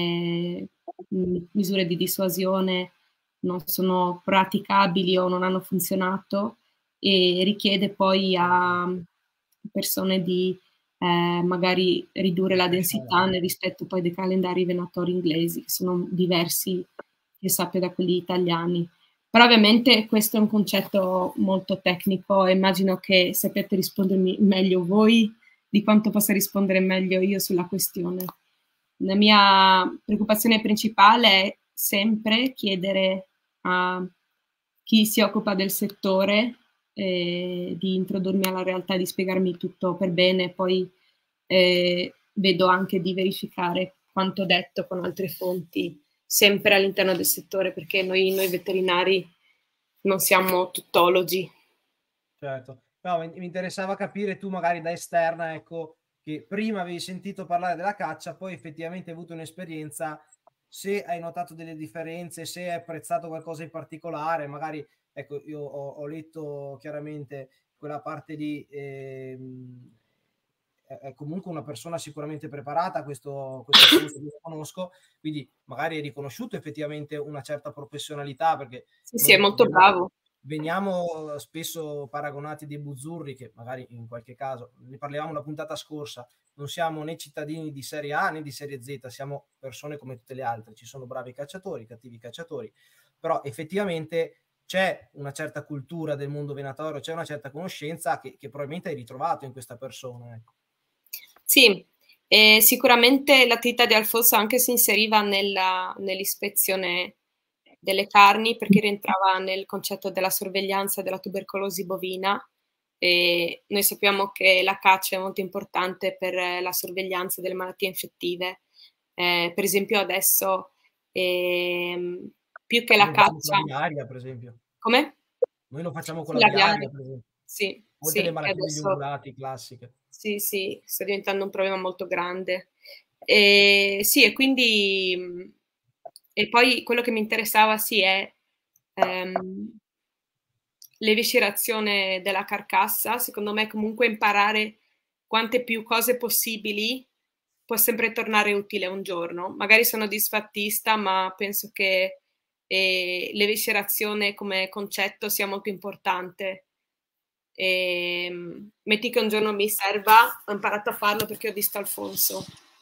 misure di dissuasione non sono praticabili o non hanno funzionato, e richiede poi a persone di magari ridurre la densità nel rispetto poi dei calendari venatori inglesi, che sono diversi, io sappia, da quelli italiani. Però ovviamente questo è un concetto molto tecnico e immagino che sapete rispondermi meglio voi di quanto possa rispondere meglio io sulla questione. La mia preoccupazione principale è sempre chiedere a chi si occupa del settore di introdurmi alla realtà, di spiegarmi tutto per bene, poi vedo anche di verificare quanto detto con altre fonti, sempre all'interno del settore, perché noi veterinari non siamo tuttologi. Certo. No, mi interessava capire tu magari da esterna, ecco, che prima avevi sentito parlare della caccia, poi effettivamente hai avuto un'esperienza, se hai notato delle differenze, se hai apprezzato qualcosa in particolare, magari, ecco, io ho letto chiaramente quella parte lì, è comunque una persona sicuramente preparata, questo lo conosco, quindi magari hai riconosciuto effettivamente una certa professionalità, perché sì, è molto bravo. Veniamo spesso paragonati dei buzzurri, che magari in qualche caso, ne parlavamo la puntata scorsa, non siamo né cittadini di serie A né di serie Z, siamo persone come tutte le altre, ci sono bravi cacciatori, cattivi cacciatori, però effettivamente c'è una certa cultura del mondo venatorio, c'è una certa conoscenza che probabilmente hai ritrovato in questa persona. Ecco. Sì, sicuramente l'attività di Alfonso anche si inseriva nell'ispezione delle carni, perché rientrava nel concetto della sorveglianza della tubercolosi bovina, e noi sappiamo che la caccia è molto importante per la sorveglianza delle malattie infettive. Per esempio adesso, più che la caccia... L'aviaria, per esempio. Come? Noi lo facciamo con Sì, l'aviaria, per esempio. sì, Oltre alle sì, che malattie degli adesso... ungulati classiche. Sì, sì, sta diventando un problema molto grande. Sì, e quindi... E poi quello che mi interessava, sì, è l'eviscerazione della carcassa. Secondo me comunque imparare quante più cose possibili può sempre tornare utile un giorno. Magari sono disfattista, ma penso che l'eviscerazione come concetto sia molto importante. Metti che un giorno mi serva, ho imparato a farlo perché ho visto Alfonso.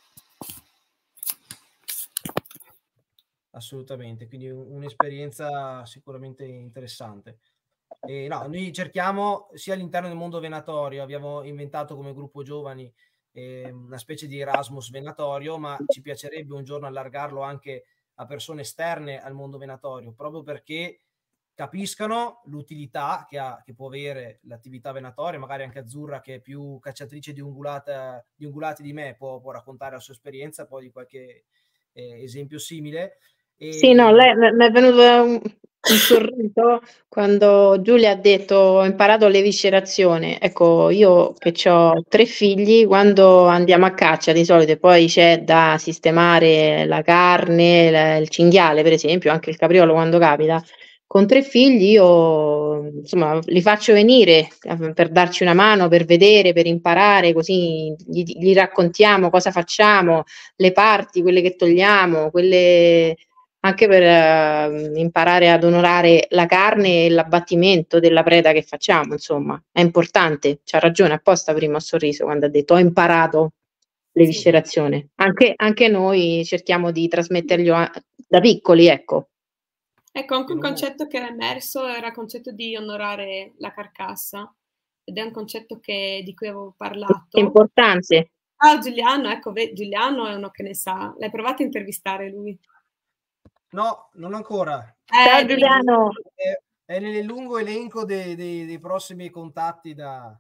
Assolutamente, quindi un'esperienza sicuramente interessante. No, noi cerchiamo sia all'interno del mondo venatorio, abbiamo inventato come gruppo giovani una specie di Erasmus venatorio, ma ci piacerebbe un giorno allargarlo anche a persone esterne al mondo venatorio, proprio perché capiscano l'utilità che può avere l'attività venatoria, magari anche Azzurra, che è più cacciatrice di ungulati di me, può raccontare la sua esperienza, poi di qualche esempio simile. Sì, no, lei mi è venuto un sorriso quando Giulia ha detto ho imparato l'eviscerazione. Ecco, io che ho 3 figli, quando andiamo a caccia di solito poi c'è da sistemare la carne, il cinghiale per esempio, anche il capriolo quando capita. Con 3 figli io insomma li faccio venire per darci una mano, per vedere, per imparare, così gli raccontiamo cosa facciamo, le parti, quelle che togliamo, quelle anche per imparare ad onorare la carne e l'abbattimento della preda che facciamo, insomma, è importante. C'ha ragione, apposta prima ho sorriso quando ha detto ho imparato l'eviscerazione. Anche noi cerchiamo di trasmetterglielo da piccoli, ecco. Ecco, anche un concetto che era emerso era il concetto di onorare la carcassa, ed è un concetto di cui avevo parlato. Importante. Ah, Giuliano, ecco, Giuliano è uno che ne sa. L'hai provato a intervistare lui? No, non ancora. Ciao Giuliano. È nel lungo elenco dei prossimi contatti da...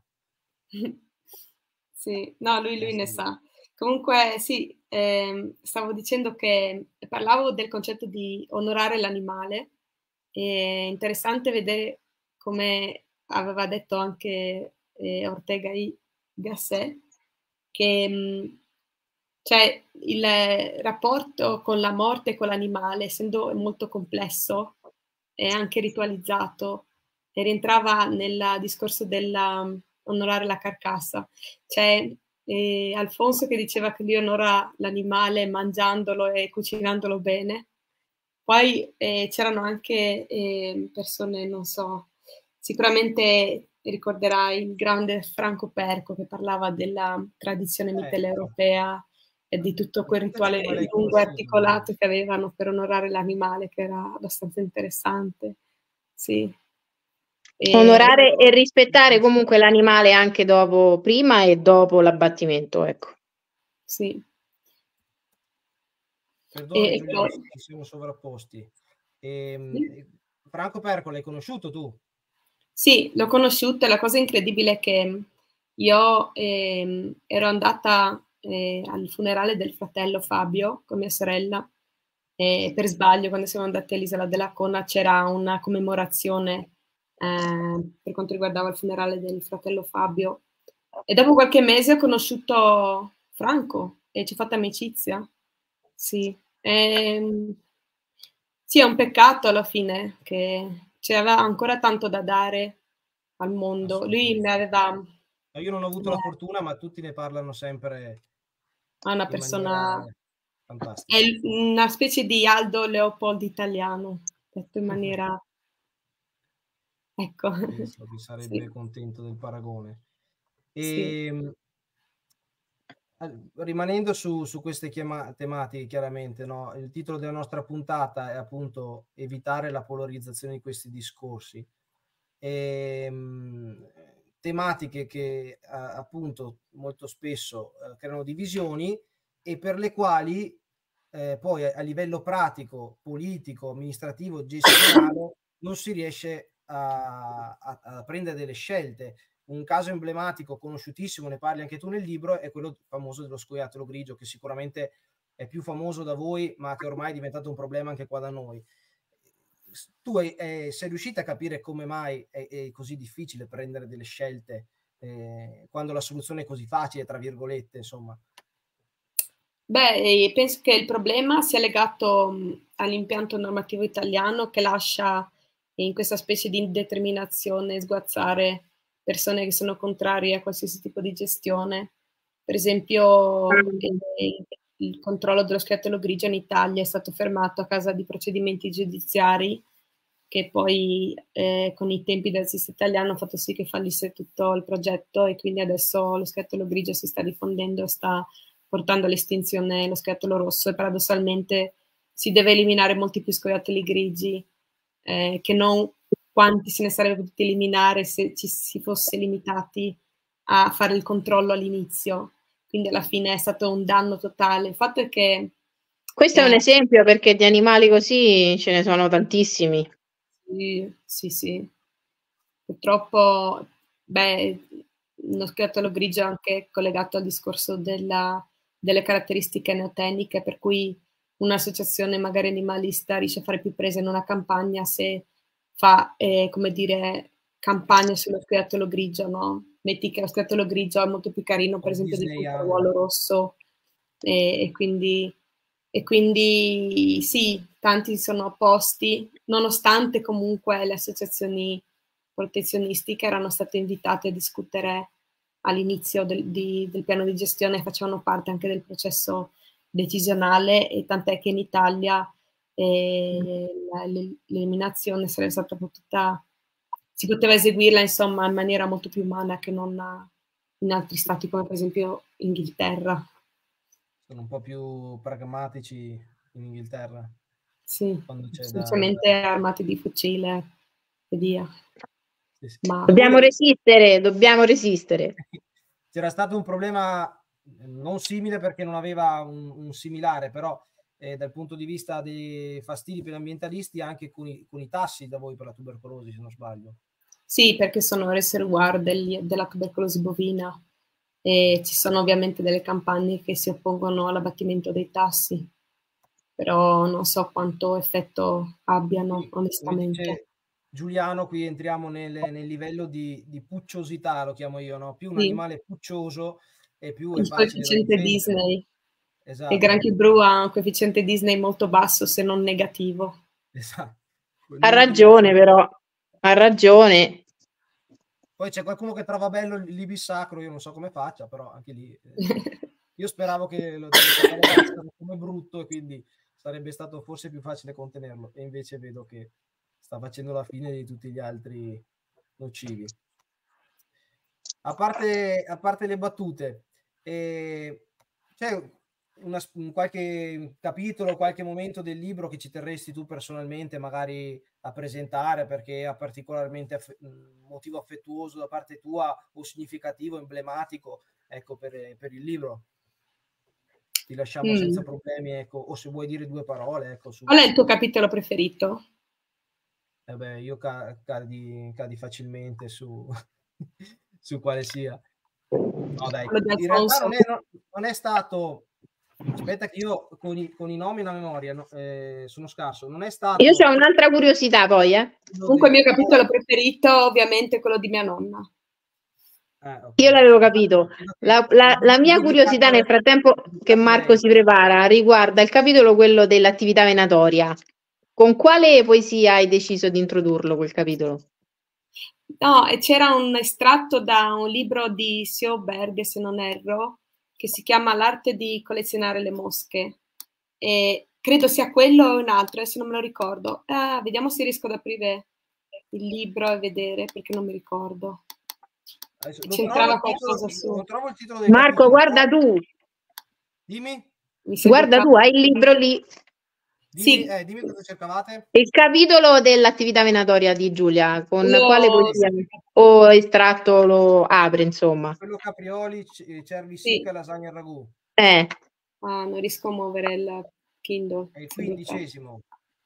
Sì, no, lui ne sa. Comunque sì, stavo dicendo che parlavo del concetto di onorare l'animale. È interessante vedere come aveva detto anche Ortega y Gasset, che cioè il rapporto con la morte e con l'animale, essendo molto complesso e anche ritualizzato, e rientrava nel discorso dell'onorare la carcassa. C'è Alfonso che diceva che lui onora l'animale mangiandolo e cucinandolo bene. Poi c'erano anche persone, non so, sicuramente ricorderai il grande Franco Perco che parlava della tradizione mitteleuropea e di tutto quel rituale lungo e articolato che avevano per onorare l'animale, che era abbastanza interessante. Sì. Onorare e rispettare comunque l'animale anche dopo, prima e dopo l'abbattimento, ecco. Sì. Perdonami Giulia, ci siamo sovrapposti. Franco Perco l'hai conosciuto tu? Sì, l'ho conosciuto, e la cosa incredibile è che io ero andata al funerale del fratello Fabio con mia sorella, e per sbaglio quando siamo andati all'Isola della Conna c'era una commemorazione per quanto riguardava il funerale del fratello Fabio, e dopo qualche mese ho conosciuto Franco e ci ho fatto amicizia. Sì. Sì, è un peccato alla fine che c'era ancora tanto da dare al mondo. Lui mi aveva... Io non ho avuto la fortuna, ma tutti ne parlano sempre. È una persona fantastica. È una specie di Aldo Leopold italiano, detto in maniera... Ecco. Penso che sarebbe contento del paragone. Sì. Rimanendo su queste tematiche, chiaramente, no? Il titolo della nostra puntata è appunto evitare la polarizzazione di questi discorsi. Tematiche che appunto molto spesso creano divisioni e per le quali poi a livello pratico, politico, amministrativo, gestionale non si riesce a prendere delle scelte. Un caso emblematico, conosciutissimo, ne parli anche tu nel libro, è quello famoso dello scoiattolo grigio, che sicuramente è più famoso da voi, ma che ormai è diventato un problema anche qua da noi. Tu sei riuscita a capire come mai è così difficile prendere delle scelte quando la soluzione è così facile, tra virgolette, insomma? Beh, penso che il problema sia legato all'impianto normativo italiano, che lascia in questa specie di indeterminazione sguazzare persone che sono contrarie a qualsiasi tipo di gestione. Per esempio, il controllo dello scoiattolo grigio in Italia è stato fermato a causa di procedimenti giudiziari che poi con i tempi del sistema italiano hanno fatto sì che fallisse tutto il progetto, e quindi adesso lo scoiattolo grigio si sta diffondendo e sta portando all'estinzione lo scoiattolo rosso, e paradossalmente si deve eliminare molti più scoiattoli grigi che non quanti se ne sarebbe potuti eliminare se ci si fosse limitati a fare il controllo all'inizio. Quindi alla fine è stato un danno totale. Il fatto è che... Questo è un esempio, perché di animali così ce ne sono tantissimi. Sì. Purtroppo, lo scoiattolo grigio è anche collegato al discorso delle caratteristiche neoteniche, per cui un'associazione magari animalista riesce a fare più presa in una campagna se fa, come dire, campagna sullo scoiattolo grigio, no? Metti che lo scoiattolo grigio è molto più carino, per esempio, del portaruolo rosso, e quindi sì, tanti si sono opposti, nonostante comunque le associazioni protezionistiche erano state invitate a discutere all'inizio del piano di gestione, facevano parte anche del processo decisionale, e tant'è che in Italia l'eliminazione sarebbe stata potuta, si poteva eseguirla insomma in maniera molto più umana che non in altri stati come per esempio Inghilterra. Sono un po' più pragmatici in Inghilterra. Sì, semplicemente armati di fucile e via. Sì. Ma... Dobbiamo resistere. C'era stato un problema non simile perché non aveva un similare, però dal punto di vista dei fastidi per gli ambientalisti anche con i tassi da voi per la tubercolosi, se non sbaglio. Sì, perché sono reservoir della tubercolosi bovina, e ci sono ovviamente delle campagne che si oppongono all'abbattimento dei tassi, però non so quanto effetto abbiano, onestamente. Giuliano, qui entriamo nel livello di pucciosità, lo chiamo io, no? Più un animale puccioso e più è facile da difendere. Disney. Esatto. Il granchio blu ha un coefficiente Disney molto basso, se non negativo. Esatto. Ha ragione, però. Ha ragione. Poi c'è qualcuno che trova bello l'ibis sacro, io non so come faccia, però anche lì io speravo che lo catalogassero come brutto e quindi sarebbe stato forse più facile contenerlo, e invece vedo che sta facendo la fine di tutti gli altri nocivi. A parte le battute, c'è qualche capitolo, qualche momento del libro che ci terresti tu personalmente magari a presentare perché ha particolarmente motivo affettuoso da parte tua o significativo, emblematico, ecco, per il libro? Ti lasciamo senza problemi, ecco, o se vuoi dire due parole, ecco. Qual è il tuo capitolo preferito? Beh, io cadi facilmente su su quale sia. No dai, in realtà non è stato, aspetta che io con i nomi nella memoria sono scarso, non è stato... Io ho un'altra curiosità poi, Comunque il mio capitolo preferito ovviamente è quello di mia nonna. Okay. Io l'avevo capito. La mia curiosità nel frattempo che Marco si prepara riguarda il capitolo quello dell'attività venatoria. Con quale poesia hai deciso di introdurlo quel capitolo? No, e c'era un estratto da un libro di Sjoberg, se non erro, che si chiama L'arte di collezionare le mosche. E credo sia quello o un altro, adesso non me lo ricordo. Vediamo se riesco ad aprire il libro e vedere, perché non mi ricordo. C'entrava qualcosa su... Non trovo il titolo del Marco, capitolo. Guarda tu. Dimmi. Guarda tu, hai il libro lì. Dimmi, sì. Dimmi cosa cercavate. Il capitolo dell'attività venatoria di Giulia, con quale poesia o estratto lo apre, insomma? Quello Caprioli, cervi secca, lasagna e ragù. Non riesco a muovere il Kindle. È il 15°.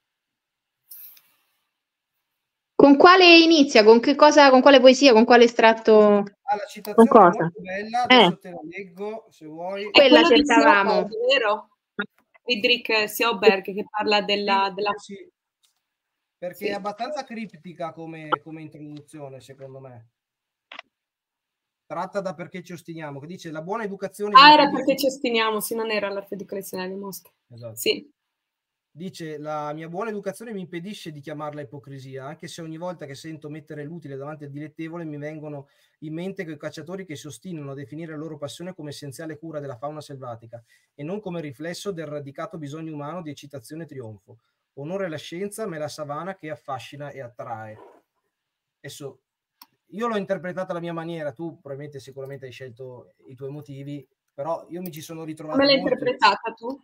Con quale inizia? Con che cosa? Con quale poesia? Con quale estratto? La citazione è molto bella, adesso te la leggo se vuoi. Quella cercavamo. Vero? Friedrich Sjoberg che parla della... Sì, perché è abbastanza criptica come introduzione, secondo me. Tratta da Perché ci ostiniamo, che dice la buona educazione... era Perché ci ostiniamo, sì, non era l'arte di collezionare le mosche. Esatto. Sì. Dice, la mia buona educazione mi impedisce di chiamarla ipocrisia, anche se ogni volta che sento mettere l'utile davanti al dilettevole mi vengono in mente quei cacciatori che si ostinano a definire la loro passione come essenziale cura della fauna selvatica e non come riflesso del radicato bisogno umano di eccitazione e trionfo. Onore alla scienza, ma è la savana che affascina e attrae. Adesso, io l'ho interpretata alla mia maniera, tu probabilmente sicuramente hai scelto i tuoi motivi, però io mi ci sono ritrovato. Come l'hai interpretata tu?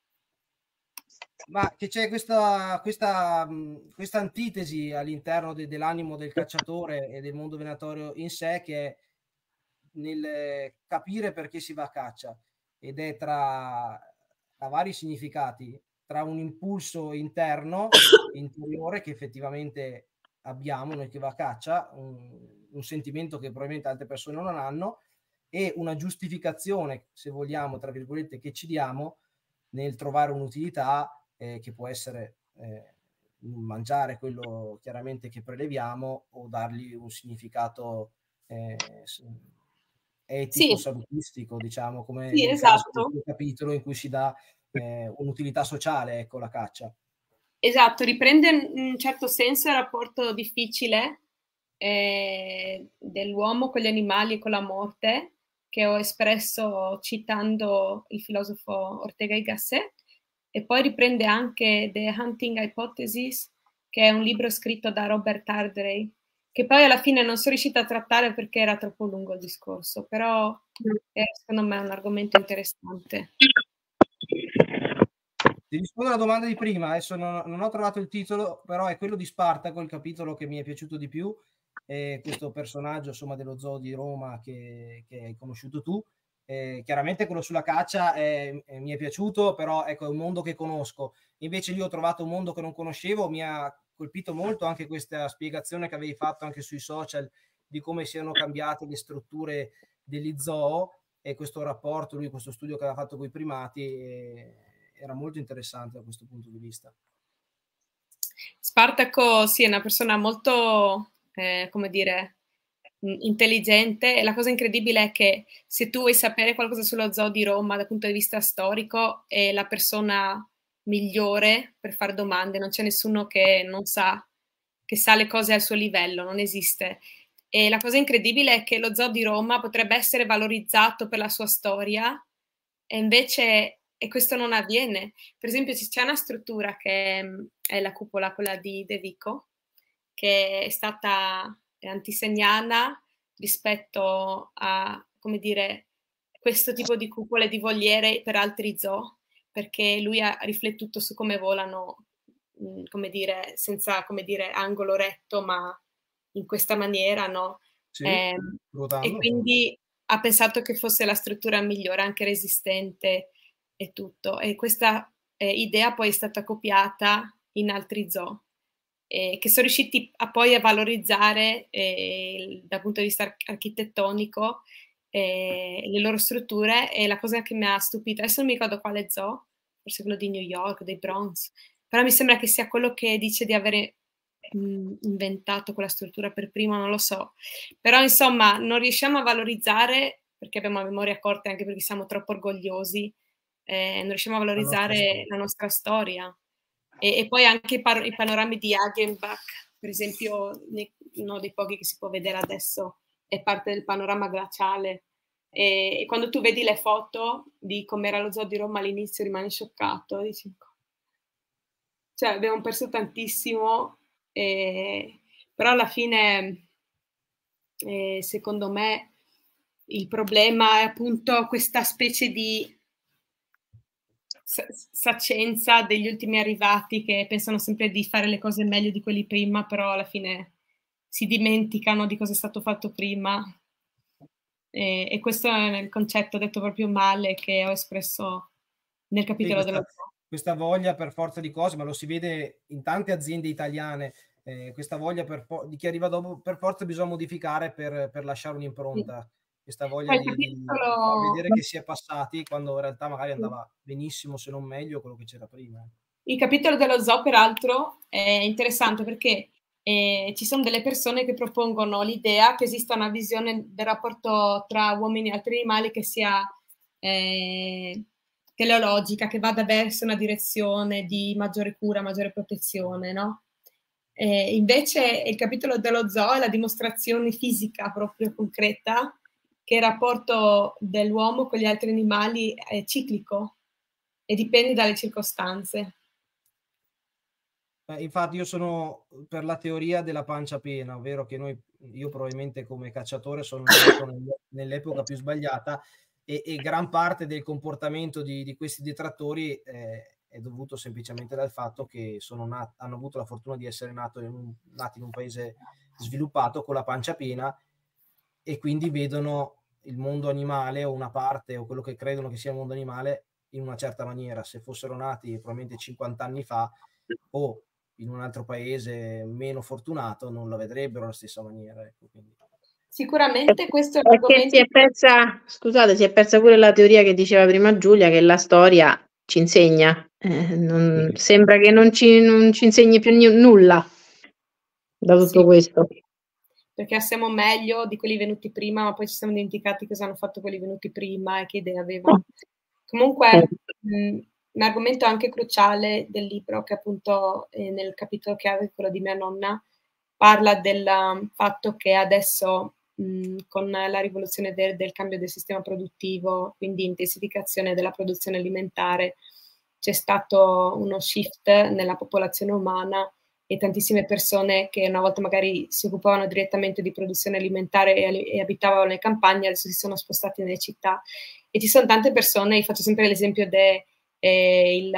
Ma che c'è questa antitesi all'interno dell'animo del cacciatore e del mondo venatorio in sé, che è nel capire perché si va a caccia, ed è tra vari significati, tra un impulso interno, interiore, che effettivamente abbiamo noi che va a caccia, un sentimento che probabilmente altre persone non hanno, e una giustificazione, se vogliamo, tra virgolette, che ci diamo nel trovare un'utilità, che può essere mangiare quello chiaramente che preleviamo o dargli un significato etico, salutistico, diciamo, come nel caso del capitolo in cui si dà un'utilità sociale, ecco, la caccia. Esatto, riprende in un certo senso il rapporto difficile dell'uomo con gli animali e con la morte, che ho espresso citando il filosofo Ortega y Gasset, e poi riprende anche The Hunting Hypothesis, che è un libro scritto da Robert Hardrake, che poi alla fine non sono riuscita a trattare perché era troppo lungo il discorso, però secondo me è un argomento interessante. Ti rispondo alla domanda di prima, adesso non ho trovato il titolo, però è quello di Spartaco, il capitolo che mi è piaciuto di più, questo personaggio, insomma, dello zoo di Roma che hai conosciuto tu. Chiaramente quello sulla caccia mi è piaciuto, però ecco, è un mondo che conosco. Invece lì ho trovato un mondo che non conoscevo, mi ha colpito molto anche questa spiegazione che avevi fatto anche sui social di come siano cambiate le strutture degli zoo e questo rapporto, questo studio che aveva fatto con i primati, era molto interessante da questo punto di vista. Spartaco, sì, è una persona molto, come dire, intelligente, e la cosa incredibile è che se tu vuoi sapere qualcosa sullo zoo di Roma dal punto di vista storico, è la persona migliore per fare domande, non c'è nessuno che non sa, che sa le cose al suo livello, non esiste. E la cosa incredibile è che lo zoo di Roma potrebbe essere valorizzato per la sua storia, e invece questo non avviene. Per esempio c'è una struttura che è la cupola, quella di De Vico, che è stata antisegnana rispetto a, come dire, questo tipo di cupole, di voliere per altri zoo, perché lui ha riflettuto su come volano, come dire, senza, come dire, angolo retto, ma in questa maniera, no? Sì, E quindi ha pensato che fosse la struttura migliore, anche resistente e tutto. E questa idea poi è stata copiata in altri zoo, che sono riusciti poi a valorizzare dal punto di vista architettonico le loro strutture. E la cosa che mi ha stupito, adesso non mi ricordo quale zoo, forse quello di New York, dei Bronx, però mi sembra che sia quello che dice di avere inventato quella struttura per primo, non lo so. Però insomma non riusciamo a valorizzare, perché abbiamo la memoria corta, anche perché siamo troppo orgogliosi, non riusciamo a valorizzare la nostra storia. E poi anche i panorami di Hagenbach, per esempio, uno dei pochi che si può vedere adesso, è parte del panorama glaciale. E quando tu vedi le foto di com'era lo zoo di Roma all'inizio, rimani scioccato, dici, cioè abbiamo perso tantissimo, però alla fine, secondo me, il problema è appunto questa specie di saccenza degli ultimi arrivati, che pensano sempre di fare le cose meglio di quelli prima, però alla fine si dimenticano di cosa è stato fatto prima. E questo è il concetto detto proprio male che ho espresso nel capitolo dello zoo. Questa voglia per forza di cose, ma lo si vede in tante aziende italiane, questa voglia di chi arriva dopo, per forza bisogna modificare per lasciare un'impronta. Questa voglia di far vedere che si è passati, quando in realtà magari andava benissimo, se non meglio, quello che c'era prima. Il capitolo dello zoo, peraltro, è interessante perché ci sono delle persone che propongono l'idea che esista una visione del rapporto tra uomini e altri animali che sia teleologica, che vada verso una direzione di maggiore cura, maggiore protezione, no? Invece il capitolo dello zoo è la dimostrazione fisica proprio concreta che il rapporto dell'uomo con gli altri animali è ciclico e dipende dalle circostanze. Infatti io sono per la teoria della pancia piena, ovvero che io probabilmente come cacciatore sono nato nell'epoca più sbagliata, e gran parte del comportamento di questi detrattori è dovuto semplicemente dal fatto che hanno avuto la fortuna di essere nati in un paese sviluppato con la pancia piena, e quindi vedono il mondo animale, o una parte, o quello che credono che sia il mondo animale, in una certa maniera. Se fossero nati probabilmente 50 anni fa o in un altro paese meno fortunato, non la vedrebbero alla stessa maniera. Ecco, quindi. Sicuramente questo è perché si è persa pure la teoria che diceva prima Giulia, che la storia ci insegna. Sembra che non ci insegni più nulla da tutto questo. Perché siamo meglio di quelli venuti prima, ma poi ci siamo dimenticati cosa hanno fatto quelli venuti prima e che idee avevano. Comunque, un argomento anche cruciale del libro, che appunto nel capitolo che ha quello di mia nonna, parla del fatto che adesso con la rivoluzione verde, il cambio del sistema produttivo, quindi intensificazione della produzione alimentare, c'è stato uno shift nella popolazione umana, e tantissime persone che una volta magari si occupavano direttamente di produzione alimentare e abitavano nelle campagne, adesso si sono spostati nelle città. E ci sono tante persone, io faccio sempre l'esempio del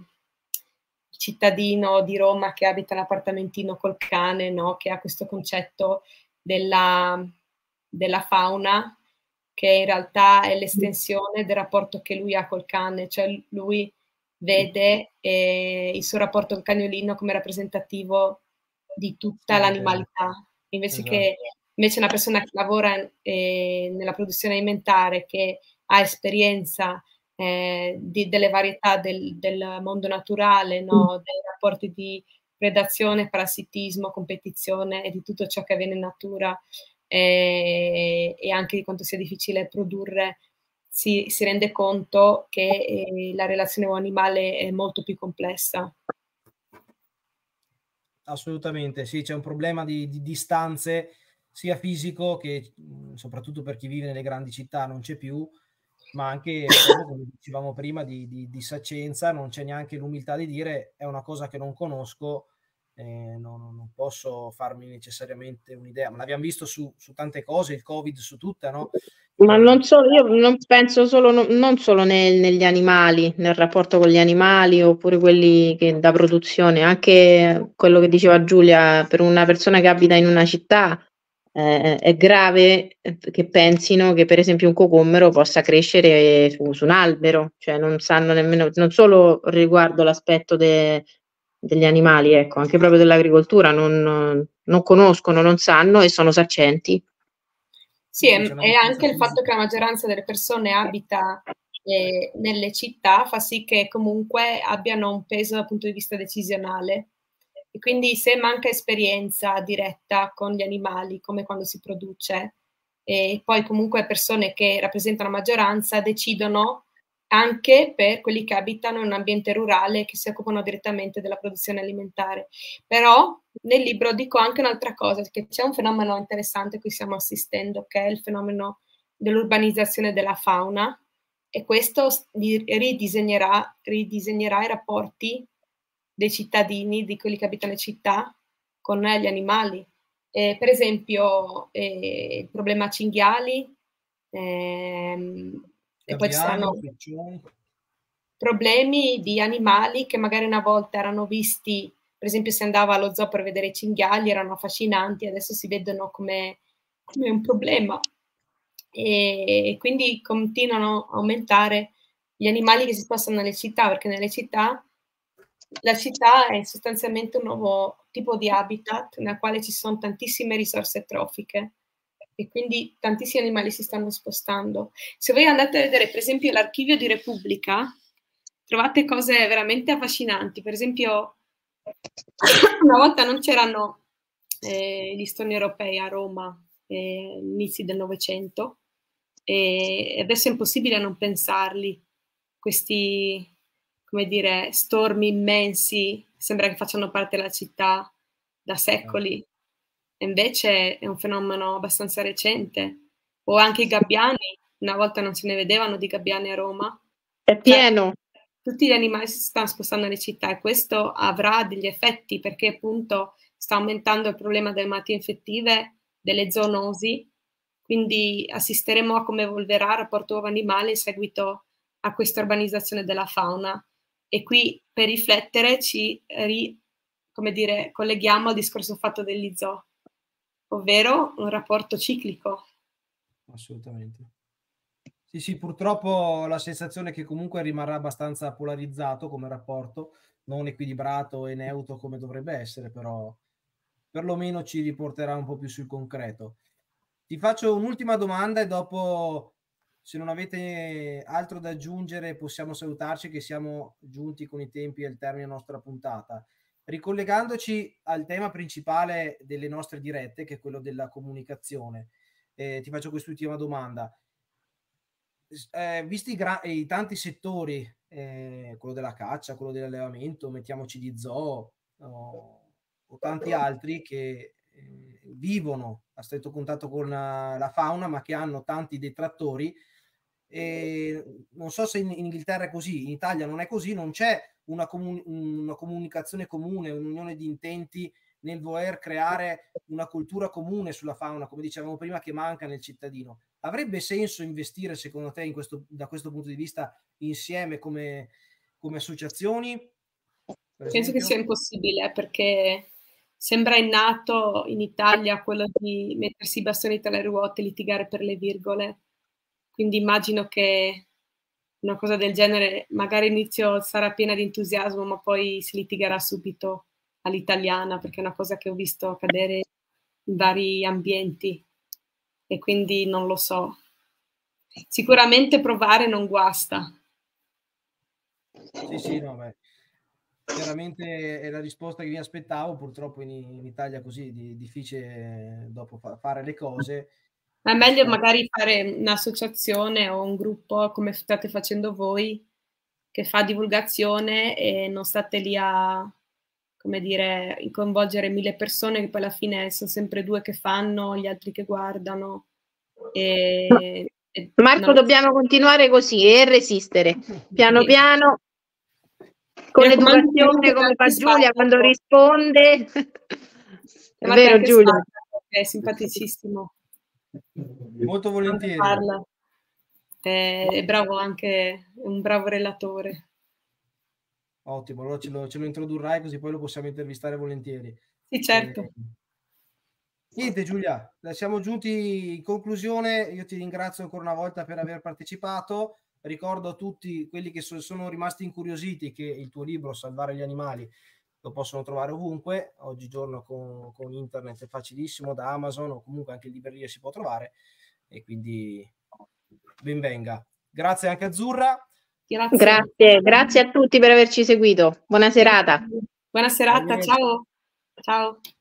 cittadino di Roma che abita in appartamentino col cane, no? Che ha questo concetto della fauna, che in realtà è l'estensione del rapporto che lui ha col cane, cioè lui vede il suo rapporto col cagnolino come rappresentativo di tutta l'animalità, invece che una persona che lavora nella produzione alimentare, che ha esperienza delle varietà del mondo naturale, no? Dei rapporti di predazione, parassitismo, competizione e di tutto ciò che avviene in natura, e anche di quanto sia difficile produrre, si rende conto che la relazione uomo-animale è molto più complessa. Assolutamente, sì, c'è un problema di distanze sia fisico che soprattutto per chi vive nelle grandi città non c'è più, ma anche proprio come dicevamo prima di saccenza, non c'è neanche l'umiltà di dire è una cosa che non conosco, non posso farmi necessariamente un'idea, ma l'abbiamo visto su tante cose, il Covid su tutte, no? Ma non solo, io non penso solo, non solo negli animali, nel rapporto con gli animali oppure quelli che da produzione, anche quello che diceva Giulia, per una persona che abita in una città è grave che pensino che per esempio un cocomero possa crescere su un albero, cioè non sanno nemmeno, non solo riguardo l'aspetto degli animali, ecco, anche proprio dell'agricoltura, non conoscono, non sanno e sono saccenti. Sì, e anche il fatto che la maggioranza delle persone abita nelle città fa sì che comunque abbiano un peso dal punto di vista decisionale. E quindi se manca esperienza diretta con gli animali, come quando si produce, e poi comunque persone che rappresentano la maggioranza decidono anche per quelli che abitano in un ambiente rurale che si occupano direttamente della produzione alimentare. Però nel libro dico anche un'altra cosa, che c'è un fenomeno interessante a cui stiamo assistendo, che è il fenomeno dell'urbanizzazione della fauna, e questo ridisegnerà i rapporti dei cittadini, di quelli che abitano in città, con gli animali. Per esempio, il problema cinghiali, e poi ci saranno problemi di animali che magari una volta erano visti, per esempio si andava allo zoo per vedere i cinghiali, erano affascinanti, adesso si vedono come un problema. E quindi continuano a aumentare gli animali che si spostano nelle città, perché nelle città la città è sostanzialmente un nuovo tipo di habitat nel quale ci sono tantissime risorse trofiche e quindi tantissimi animali si stanno spostando. Se voi andate a vedere per esempio l'Archivio di Repubblica, trovate cose veramente affascinanti. Per esempio, una volta non c'erano gli stoni europei a Roma, inizi del Novecento, e adesso è impossibile non pensarli. Questi, come dire, stormi immensi, sembra che facciano parte della città da secoli. E invece è un fenomeno abbastanza recente. O anche i gabbiani, una volta non se ne vedevano di gabbiani a Roma. È pieno. Cioè, tutti gli animali si stanno spostando nelle città e questo avrà degli effetti perché appunto sta aumentando il problema delle malattie infettive, delle zoonosi, quindi assisteremo a come evolverà il rapporto uomo-animale in seguito a questa urbanizzazione della fauna. E qui per riflettere ci come dire, colleghiamo al discorso fatto degli zoo, ovvero un rapporto ciclico. Assolutamente. Sì, purtroppo la sensazione è che comunque rimarrà abbastanza polarizzato come rapporto, non equilibrato e neutro come dovrebbe essere, però perlomeno ci riporterà un po' più sul concreto. Ti faccio un'ultima domanda e dopo, se non avete altro da aggiungere, possiamo salutarci che siamo giunti con i tempi al termine della nostra puntata. Ricollegandoci al tema principale delle nostre dirette, che è quello della comunicazione, ti faccio quest'ultima domanda. Visti i tanti settori, quello della caccia, quello dell'allevamento, mettiamoci di zoo o tanti altri che vivono a stretto contatto con la fauna, ma che hanno tanti detrattori. Non so se in Inghilterra è così, in Italia non è così, non c'è una comunicazione comune, un'unione di intenti nel voler creare una cultura comune sulla fauna, come dicevamo prima, che manca nel cittadino. Avrebbe senso investire, secondo te, da questo punto di vista, insieme come associazioni? Penso che sia impossibile perché sembra innato in Italia quello di mettersi i bastoni tra le ruote e litigare per le virgole. Quindi immagino che una cosa del genere magari all'inizio sarà piena di entusiasmo, ma poi si litigherà subito all'italiana, perché è una cosa che ho visto accadere in vari ambienti e quindi non lo so. Sicuramente provare non guasta. Sì, no, beh. Chiaramente è la risposta che mi aspettavo, purtroppo in Italia così difficile dopo fare le cose. È meglio magari fare un'associazione o un gruppo come state facendo voi, che fa divulgazione e non state lì a, come dire, coinvolgere 1000 persone che poi alla fine sono sempre 2 che fanno, gli altri che guardano. Marco, dobbiamo continuare così e resistere piano piano con l'educazione come fa Giulia quando risponde. È vero, Giulia? È simpaticissimo. Molto volentieri. Parla. È bravo anche, è un bravo relatore. Ottimo, allora ce lo introdurrai così poi lo possiamo intervistare volentieri. Sì, certo. Niente Giulia, siamo giunti in conclusione, io ti ringrazio ancora una volta per aver partecipato, ricordo a tutti quelli che sono rimasti incuriositi che il tuo libro Salvare gli animali lo possono trovare ovunque, oggigiorno con internet è facilissimo, da Amazon o comunque anche in libreria si può trovare e quindi ben venga. Grazie anche a Azzurra. Grazie a tutti per averci seguito, buona serata. Buona serata, ciao. Ciao.